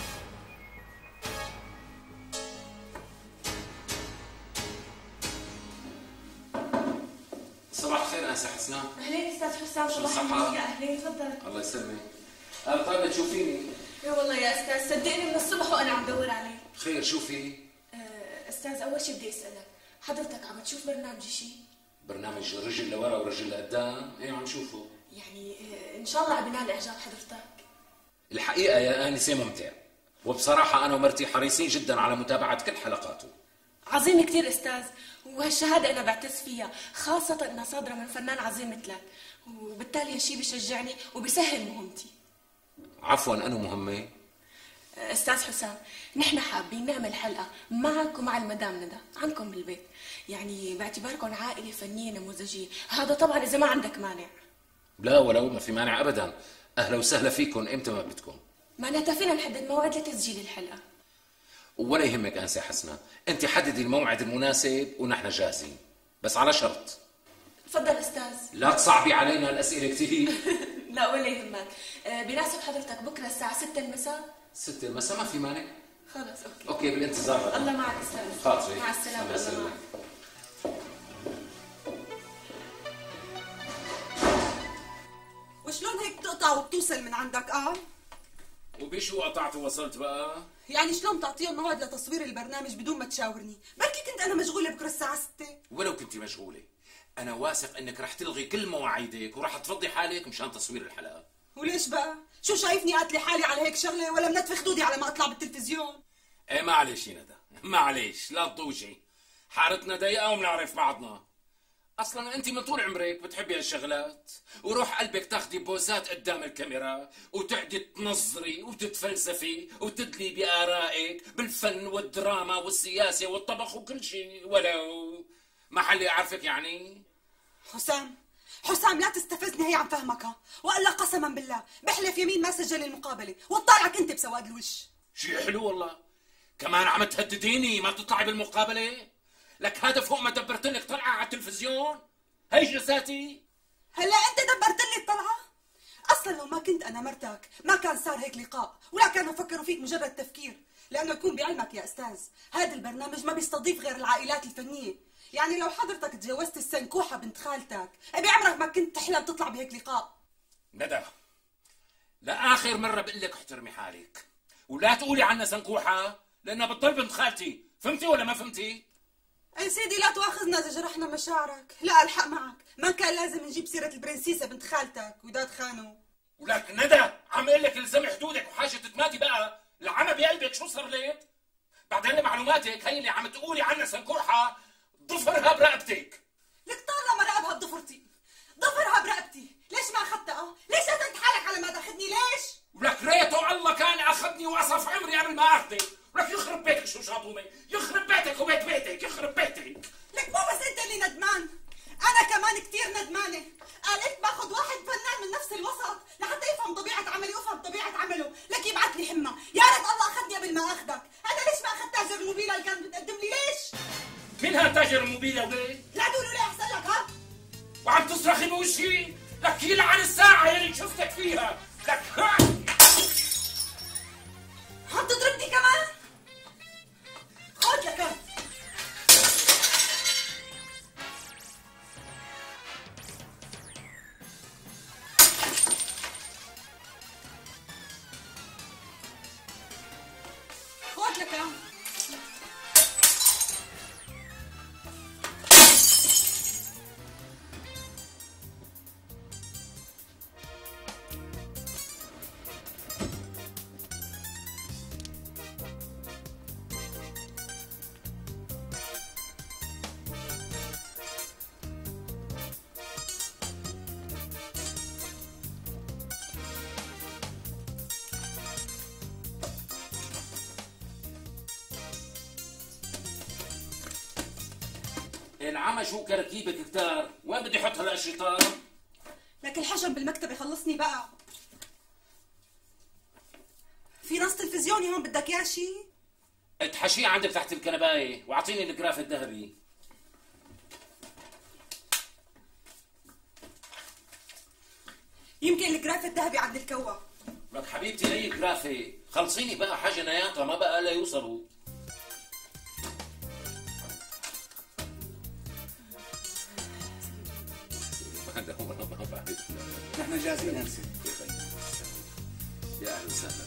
[SPEAKER 11] صباح الخير انسه حسنان.
[SPEAKER 3] اهلين استاذ حسام، صباح النور. يا اهلين، تفضل.
[SPEAKER 11] الله يسلمك. انا طالبه تشوفيني.
[SPEAKER 3] اي والله يا استاذ، صدقني من الصبح وانا عم دور عليك.
[SPEAKER 11] خير شو في؟
[SPEAKER 3] استاذ اول شيء بدي اسالك، حضرتك عم تشوف برنامج شيء؟
[SPEAKER 11] برنامج رجل لورا ورجل لقدام؟ ايه عم شوفه.
[SPEAKER 3] يعني ان شاء الله عم ينال اعجاب حضرتك.
[SPEAKER 11] الحقيقه يا انسه ممتع، وبصراحه انا ومرتي حريصين جدا على متابعه كل حلقاته.
[SPEAKER 3] عظيم كثير استاذ، وهالشهاده انا بعتز فيها، خاصه انها صادره من فنان عظيم مثلك، وبالتالي هالشيء بيشجعني وبيسهل مهمتي.
[SPEAKER 11] عفوا انا مهمه.
[SPEAKER 3] استاذ حسام، نحن حابين نعمل حلقه معك ومع المدام ندى عنكم بالبيت، يعني باعتباركم عائله فنيه نموذجيه، هذا طبعا اذا ما عندك مانع.
[SPEAKER 11] لا ولو ما في مانع ابدا، اهلا وسهلا فيكم امتى ما بدكم.
[SPEAKER 3] معناتها فينا نحدد موعد لتسجيل الحلقه.
[SPEAKER 11] ولا يهمك انسه حسنه، انت حددي الموعد المناسب ونحن جاهزين، بس على شرط.
[SPEAKER 3] تفضل استاذ.
[SPEAKER 11] لا تصعبي علينا الاسئله كثير.
[SPEAKER 3] لا ولا يهمك. بناسب حضرتك بكره الساعه 6 المساء؟
[SPEAKER 11] 6 المساء ما في مانع.
[SPEAKER 3] خلص
[SPEAKER 11] اوكي بالانتظار.
[SPEAKER 3] الله معك استاذ.
[SPEAKER 11] خاطري.
[SPEAKER 3] مع السلامه. الله معك.
[SPEAKER 20] وشلون هيك بتقطع وبتوصل من عندك؟
[SPEAKER 11] وبشو قطعت ووصلت بقى؟
[SPEAKER 20] يعني شلون تعطيهم موعد لتصوير البرنامج بدون ما تشاورني؟ بركي كنت انا مشغوله بكره الساعه 6.
[SPEAKER 11] ولو كنت مشغوله، انا واثق انك رح تلغي كل مواعيدك ورح تفضي حالك مشان تصوير الحلقه.
[SPEAKER 20] وليش بقى؟ شو شايفني قاتله حالي على هيك شغله ولا منتفخ خدودي على ما اطلع بالتلفزيون؟
[SPEAKER 11] ايه معلش يا ندى، معلش لا تضوجي، حارتنا ضيقه وبنعرف بعضنا. اصلا انت من طول عمرك بتحبي هالشغلات، وروح قلبك تاخدي بوزات قدام الكاميرا وتقعدي تنظري وتتفلسفي وتدلي بارائك بالفن والدراما والسياسه والطبخ وكل شيء، ولو محلي اعرفك يعني.
[SPEAKER 20] حسام لا تستفزني، هي عم فهمك والا قسما بالله بحلف يمين ما سجل المقابله وطالعك انت بسواد الوش.
[SPEAKER 11] شيء حلو والله، كمان عم تهدديني ما تطلعي بالمقابله؟ لك هذا فوق ما دبرت لك طلعه على التلفزيون؟ هي جزاتي؟
[SPEAKER 20] هلا انت دبرت لي الطلعه؟ اصلا لو ما كنت انا مرتك ما كان صار هيك لقاء، ولا كانوا فكروا فيك مجرد تفكير، لانه يكون بعلمك يا استاذ هذا البرنامج ما بيستضيف غير العائلات الفنيه، يعني لو حضرتك تجوزت السنكوحه بنت خالتك بعمرك ما كنت تحلم تطلع بهيك لقاء.
[SPEAKER 11] ندى لاخر مره بقول لك احترمي حالك، ولا تقولي عنا سنكوحه لانها بتضل بنت خالتي، فهمتي ولا ما فهمتي؟
[SPEAKER 20] اي سيدي لا تواخذنا اذا جرحنا مشاعرك، لا الحق معك، ما كان لازم نجيب سيره البرنسيسه بنت خالتك وداد خانو.
[SPEAKER 11] ولك ندى عم اقول لك الزمي حدودك وحاجه تتمادي بقى، العمى بقلبك شو صار لك؟ بعدين لمعلوماتك هي اللي عم تقولي عنا سنكوحه ضفرها برقبتك.
[SPEAKER 20] لك طالما رقبها بضفرتي، ضفرها برقبتي، ليش ما اخذتها؟ ليش قتلت حالك على ما تاخذني ليش؟
[SPEAKER 11] ولك ريته الله كان اخذني وقصف عمري قبل ما اخذك، ولك يخرب بيتك شو شاطومه، يخرب بيتك وبيت بيتك، يخرب بيتك.
[SPEAKER 20] لك مو بس انت اللي ندمان، انا كمان كثير ندمانه، قالت باخذ واحد فنان من نفس الوسط لحتى يفهم طبيعه عملي وافهم طبيعه عمله، لك يبعث لي حمى، يا ريت الله اخذني قبل ما اخذك، انا ليش ما اخذتها
[SPEAKER 14] تصرخي بوشي؟ لك يلعن الساعة يلي شفتك فيها. لك
[SPEAKER 20] عم تضربني كمان؟ خد لك خد لك
[SPEAKER 11] العمى شو كركيبك كتار، وين بدي احط هلا الشيطان؟
[SPEAKER 20] لك الحجم بالمكتب يخلصني بقى. في نص تلفزيوني هون بدك اياه شي؟
[SPEAKER 11] اتحشيه عندك تحت الكنبايه واعطيني الجراف الذهبي.
[SPEAKER 20] يمكن الجراف الذهبي عند الكوا.
[SPEAKER 11] لك حبيبتي اي جرافه، خلصيني بقى حجنياتها ما بقى لا يوصلوا.
[SPEAKER 19] نحن جاهزين انسه.
[SPEAKER 11] يا اهلا وسهلا.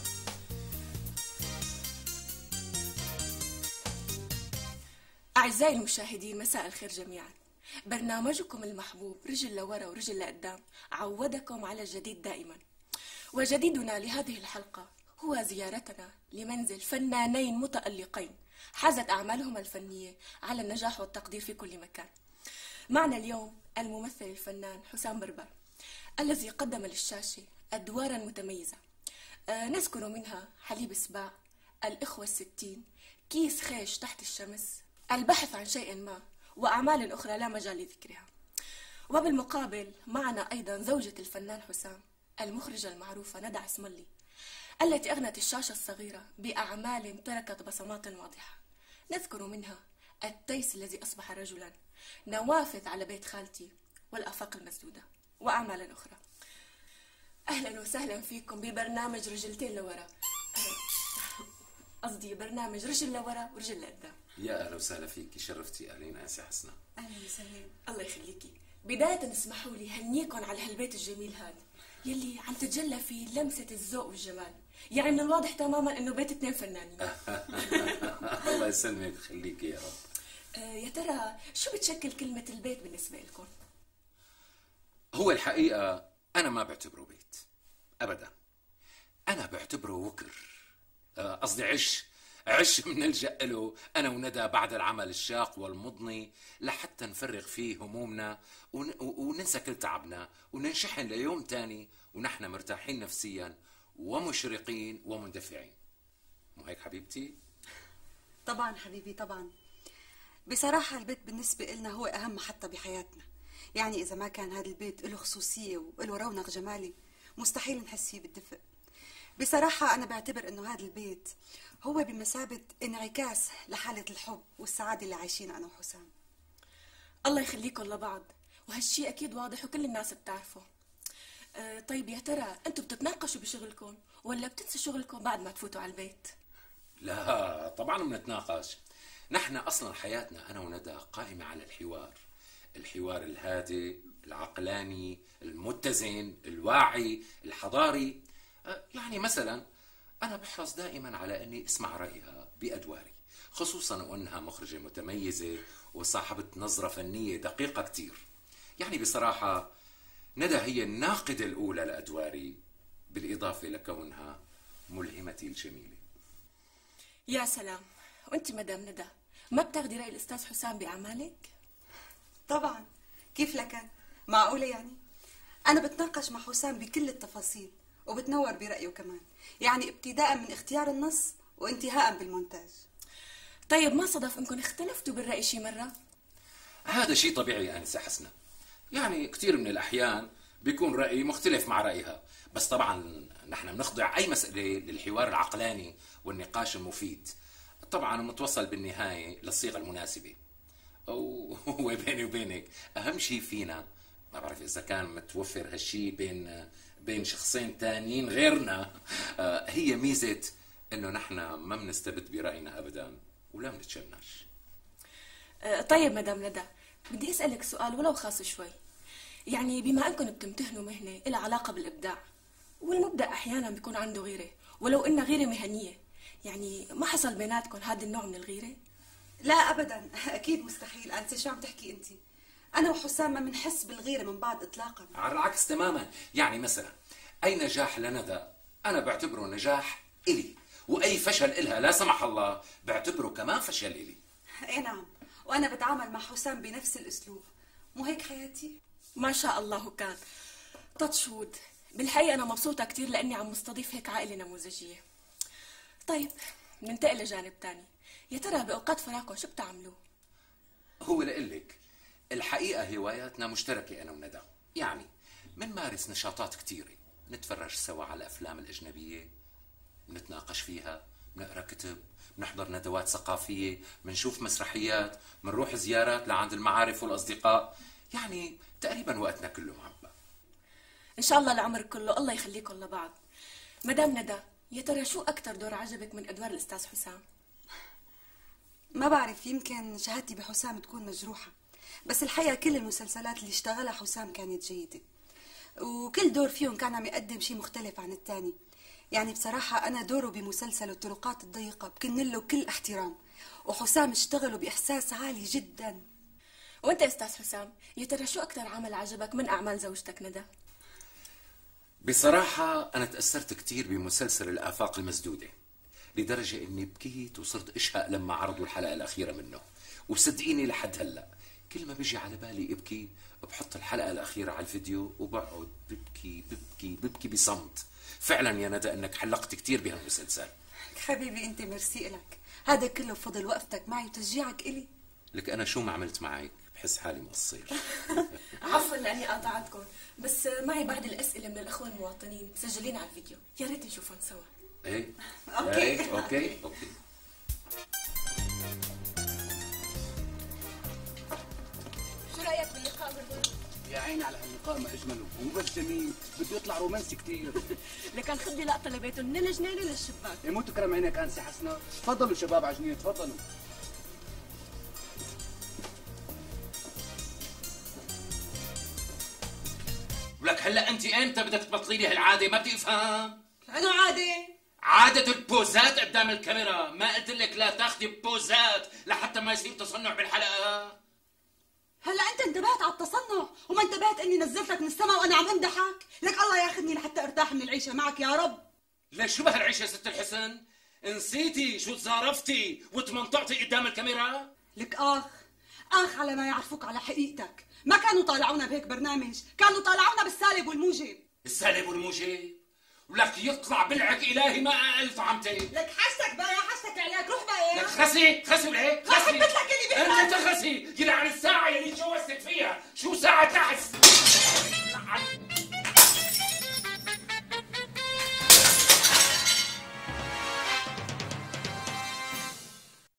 [SPEAKER 10] أعزائي المشاهدين مساء الخير جميعا. برنامجكم المحبوب رجل لورا ورجل لقدام عودكم على الجديد دائما، وجديدنا لهذه الحلقة هو زيارتنا لمنزل فنانين متألقين حازت أعمالهم الفنية على النجاح والتقدير في كل مكان. معنا اليوم الممثل الفنان حسام بربر الذي قدم للشاشة أدوارا متميزة نذكر منها حليب سباع، الإخوة الستين، كيس خيش تحت الشمس، البحث عن شيء ما، وأعمال أخرى لا مجال لذكرها. وبالمقابل معنا أيضا زوجة الفنان حسام المخرجة المعروفة ندى عسملي التي أغنت الشاشة الصغيرة بأعمال تركت بصمات واضحة نذكر منها التيس الذي أصبح رجلا، نوافذ على بيت خالتي، والآفاق المسدودة، وأعمالا أخرى. أهلا وسهلا فيكم ببرنامج رجلتين لورا، قصدي برنامج رجل لورا ورجل لقدام.
[SPEAKER 11] يا اهلا وسهلا فيكي، شرفتي اهلين انسه حسنة.
[SPEAKER 10] أهلا وسهلا. الله يخليكي. بداية اسمحوا لي هنيكم على هالبيت الجميل هذا يلي عم تتجلى فيه لمسة الذوق والجمال، يعني من الواضح تماما انه بيت اثنين فنانين.
[SPEAKER 11] الله يسلمك ويخليكي يا رب.
[SPEAKER 10] يا ترى شو بتشكل كلمة البيت بالنسبة لكم؟
[SPEAKER 11] هو الحقيقة أنا ما بعتبره بيت أبدا، أنا بعتبره وكر، قصدي عش بنلجأ له أنا وندى بعد العمل الشاق والمضني لحتى نفرغ فيه همومنا وننسى كل تعبنا وننشحن ليوم تاني ونحن مرتاحين نفسيا ومشرقين ومندفعين. مو هيك حبيبتي؟
[SPEAKER 20] طبعا حبيبي طبعا. بصراحة البيت بالنسبة لنا هو أهم محطة بحياتنا، يعني إذا ما كان هذا البيت له خصوصية وله رونق جمالي مستحيل نحس فيه بالدفء. بصراحة أنا بعتبر إنه هذا البيت هو بمثابة انعكاس لحالة الحب والسعادة اللي عايشينها أنا وحسام.
[SPEAKER 10] الله يخليكم لبعض، وهالشي أكيد واضح وكل الناس بتعرفه. طيب يا ترى أنتم بتتناقشوا بشغلكم ولا بتنسوا شغلكم بعد ما تفوتوا على البيت؟
[SPEAKER 11] لا طبعا بنتناقش، نحن أصلا حياتنا أنا وندى قائمة على الحوار الهادئ العقلاني المتزن الواعي الحضاري. يعني مثلا أنا بحرص دائما على أني أسمع رأيها بأدواري، خصوصا وأنها مخرجة متميزة وصاحبة نظرة فنية دقيقة كتير. يعني بصراحة ندى هي الناقدة الأولى لأدواري، بالإضافة لكونها ملهمتي الجميلة.
[SPEAKER 10] يا سلام، وأنت مدام ندى ما بتاخدي رأي الأستاذ حسام بأعمالك؟
[SPEAKER 20] طبعا، كيف لكن؟ معقولة يعني؟ أنا بتناقش مع حسام بكل التفاصيل وبتنور برأيه كمان، يعني ابتداء من اختيار النص وانتهاء بالمونتاج.
[SPEAKER 10] طيب ما صدف انكم اختلفتوا بالرأي شي مرة؟
[SPEAKER 11] هذا شيء طبيعي يا أنسة حسنة، يعني كثير من الأحيان بيكون رأيي مختلف مع رأيها، بس طبعا نحن بنخضع أي مسألة للحوار العقلاني والنقاش المفيد، طبعا متوصل بالنهاية للصيغة المناسبة. وبيني وبينك أهم شيء فينا ما بعرف اذا كان متوفر هالشي بين شخصين تانيين غيرنا. هي ميزه انه نحن ما بنستبد براينا ابدا ولا بنتشنج.
[SPEAKER 10] طيب مدام ندى، بدي اسالك سؤال ولو خاص شوي. يعني بما انكم بتمتهنوا مهنه لها علاقه بالابداع، والمبدع احيانا بيكون عنده غيره ولو انها غيره مهنيه، يعني ما حصل بيناتكم هذا النوع من الغيره؟
[SPEAKER 20] لا ابدا، اكيد مستحيل. انت شو عم تحكي انت؟ انا وحسام ما بنحس بالغيره من بعض اطلاقا.
[SPEAKER 11] على العكس تماما. يعني مثلا اي نجاح لندى انا بعتبره نجاح الي، واي فشل إلها لا سمح الله بعتبره كمان فشل الي.
[SPEAKER 20] اي نعم، وانا بتعامل مع حسام بنفس الاسلوب. مو هيك حياتي؟
[SPEAKER 10] ما شاء الله كان تطشود. بالحقيقه انا مبسوطه كتير لاني عم مستضيف هيك عائله نموذجيه. طيب ننتقل لجانب تاني، يا ترى باوقات فراغكم شو بتعملوا؟
[SPEAKER 11] هو لقلك الحقيقه هواياتنا مشتركه انا وندى. يعني منمارس نشاطات كتيره، نتفرج سوا على الافلام الاجنبيه، نتناقش فيها، نقرا كتب، نحضر ندوات ثقافيه، منشوف مسرحيات، منروح زيارات لعند المعارف والاصدقاء. يعني تقريبا وقتنا كله معبى.
[SPEAKER 10] ان شاء الله العمر كله الله يخليكم لبعض. مدام ندى، يا ترى شو اكثر دور عجبك من ادوار الاستاذ حسام؟
[SPEAKER 20] ما بعرف، يمكن شهادتي بحسام تكون مجروحه، بس الحقيقه كل المسلسلات اللي اشتغلها حسام كانت جيده، وكل دور فيهم كان عم يقدم شيء مختلف عن الثاني. يعني بصراحه انا دوره بمسلسل الطرقات الضيقه بكن له كل احترام، وحسام اشتغله باحساس عالي جدا.
[SPEAKER 10] وانت يا استاذ حسام، يا ترى شو اكثر عمل عجبك من اعمال زوجتك ندى؟
[SPEAKER 11] بصراحة أنا تأثرت كتير بمسلسل الآفاق المسدودة، لدرجة إني بكيت وصرت أشهق لما عرضوا الحلقة الأخيرة منه. وصدقيني لحد هلأ كل ما بيجي على بالي أبكي بحط الحلقة الأخيرة على الفيديو وبقعد ببكي ببكي ببكي بصمت. فعلا يا ندى إنك حلقت كتير بهالمسلسل.
[SPEAKER 20] حبيبي أنت ميرسي إلك، هذا كله بفضل وقفتك معي وتشجيعك إلي.
[SPEAKER 11] لك أنا شو ما عملت معك بحس حالي مقصير.
[SPEAKER 10] عفوا لاني قاطعتكم، بس معي بعض الاسئله من الاخوه المواطنين مسجلين على الفيديو، يا ريت نشوفهم سوا.
[SPEAKER 11] ايه
[SPEAKER 20] اوكي
[SPEAKER 11] اوكي.
[SPEAKER 10] شو رايك باللقاء بالبرج؟
[SPEAKER 21] يا عيني على هاللقاء ما اجمله، ومو بس جميل بده يطلع رومانسي كثير.
[SPEAKER 10] لكن خدي لقطه لبيته من الجنينه للشباك.
[SPEAKER 21] مو تكرم عينك انسه حسنه. تفضلوا شباب على الجنينه، تفضلوا.
[SPEAKER 11] ولك هلا انت امتى بدك تبطلي لي هالعاده؟ ما بدي افهم.
[SPEAKER 20] أنا عادة؟
[SPEAKER 11] عادة البوزات قدام الكاميرا، ما قلت لك لا تاخذي بوزات لحتى ما يصير تصنع بالحلقة؟
[SPEAKER 20] هلا أنت انتبهت على التصنع وما انتبهت إني نزلتك من السماء وأنا عم أمدحك؟ لك الله ياخذني لحتى أرتاح من العيشة معك يا رب.
[SPEAKER 11] ليش شو بهالعيشة يا ست الحسن؟ نسيتي شو تزارفتي وتمنطعتي قدام الكاميرا؟
[SPEAKER 20] لك آخ على ما يعرفوك على حقيقتك. ما كانوا طالعونا بهيك برنامج، كانوا طالعونا بالسالب والموجب.
[SPEAKER 11] السالب والموجب؟ ولك يطلع بلعك إلهي ما أقل طعمتي.
[SPEAKER 20] لك حاجتك بقى، حاجتك عليك، روح بقى.
[SPEAKER 11] لك خسي ولهيك
[SPEAKER 20] خسي. حبيت لك اللي بيحبك.
[SPEAKER 11] انت خسي، يلعن الساعة اللي تجوزتك فيها، شو ساعة نحس؟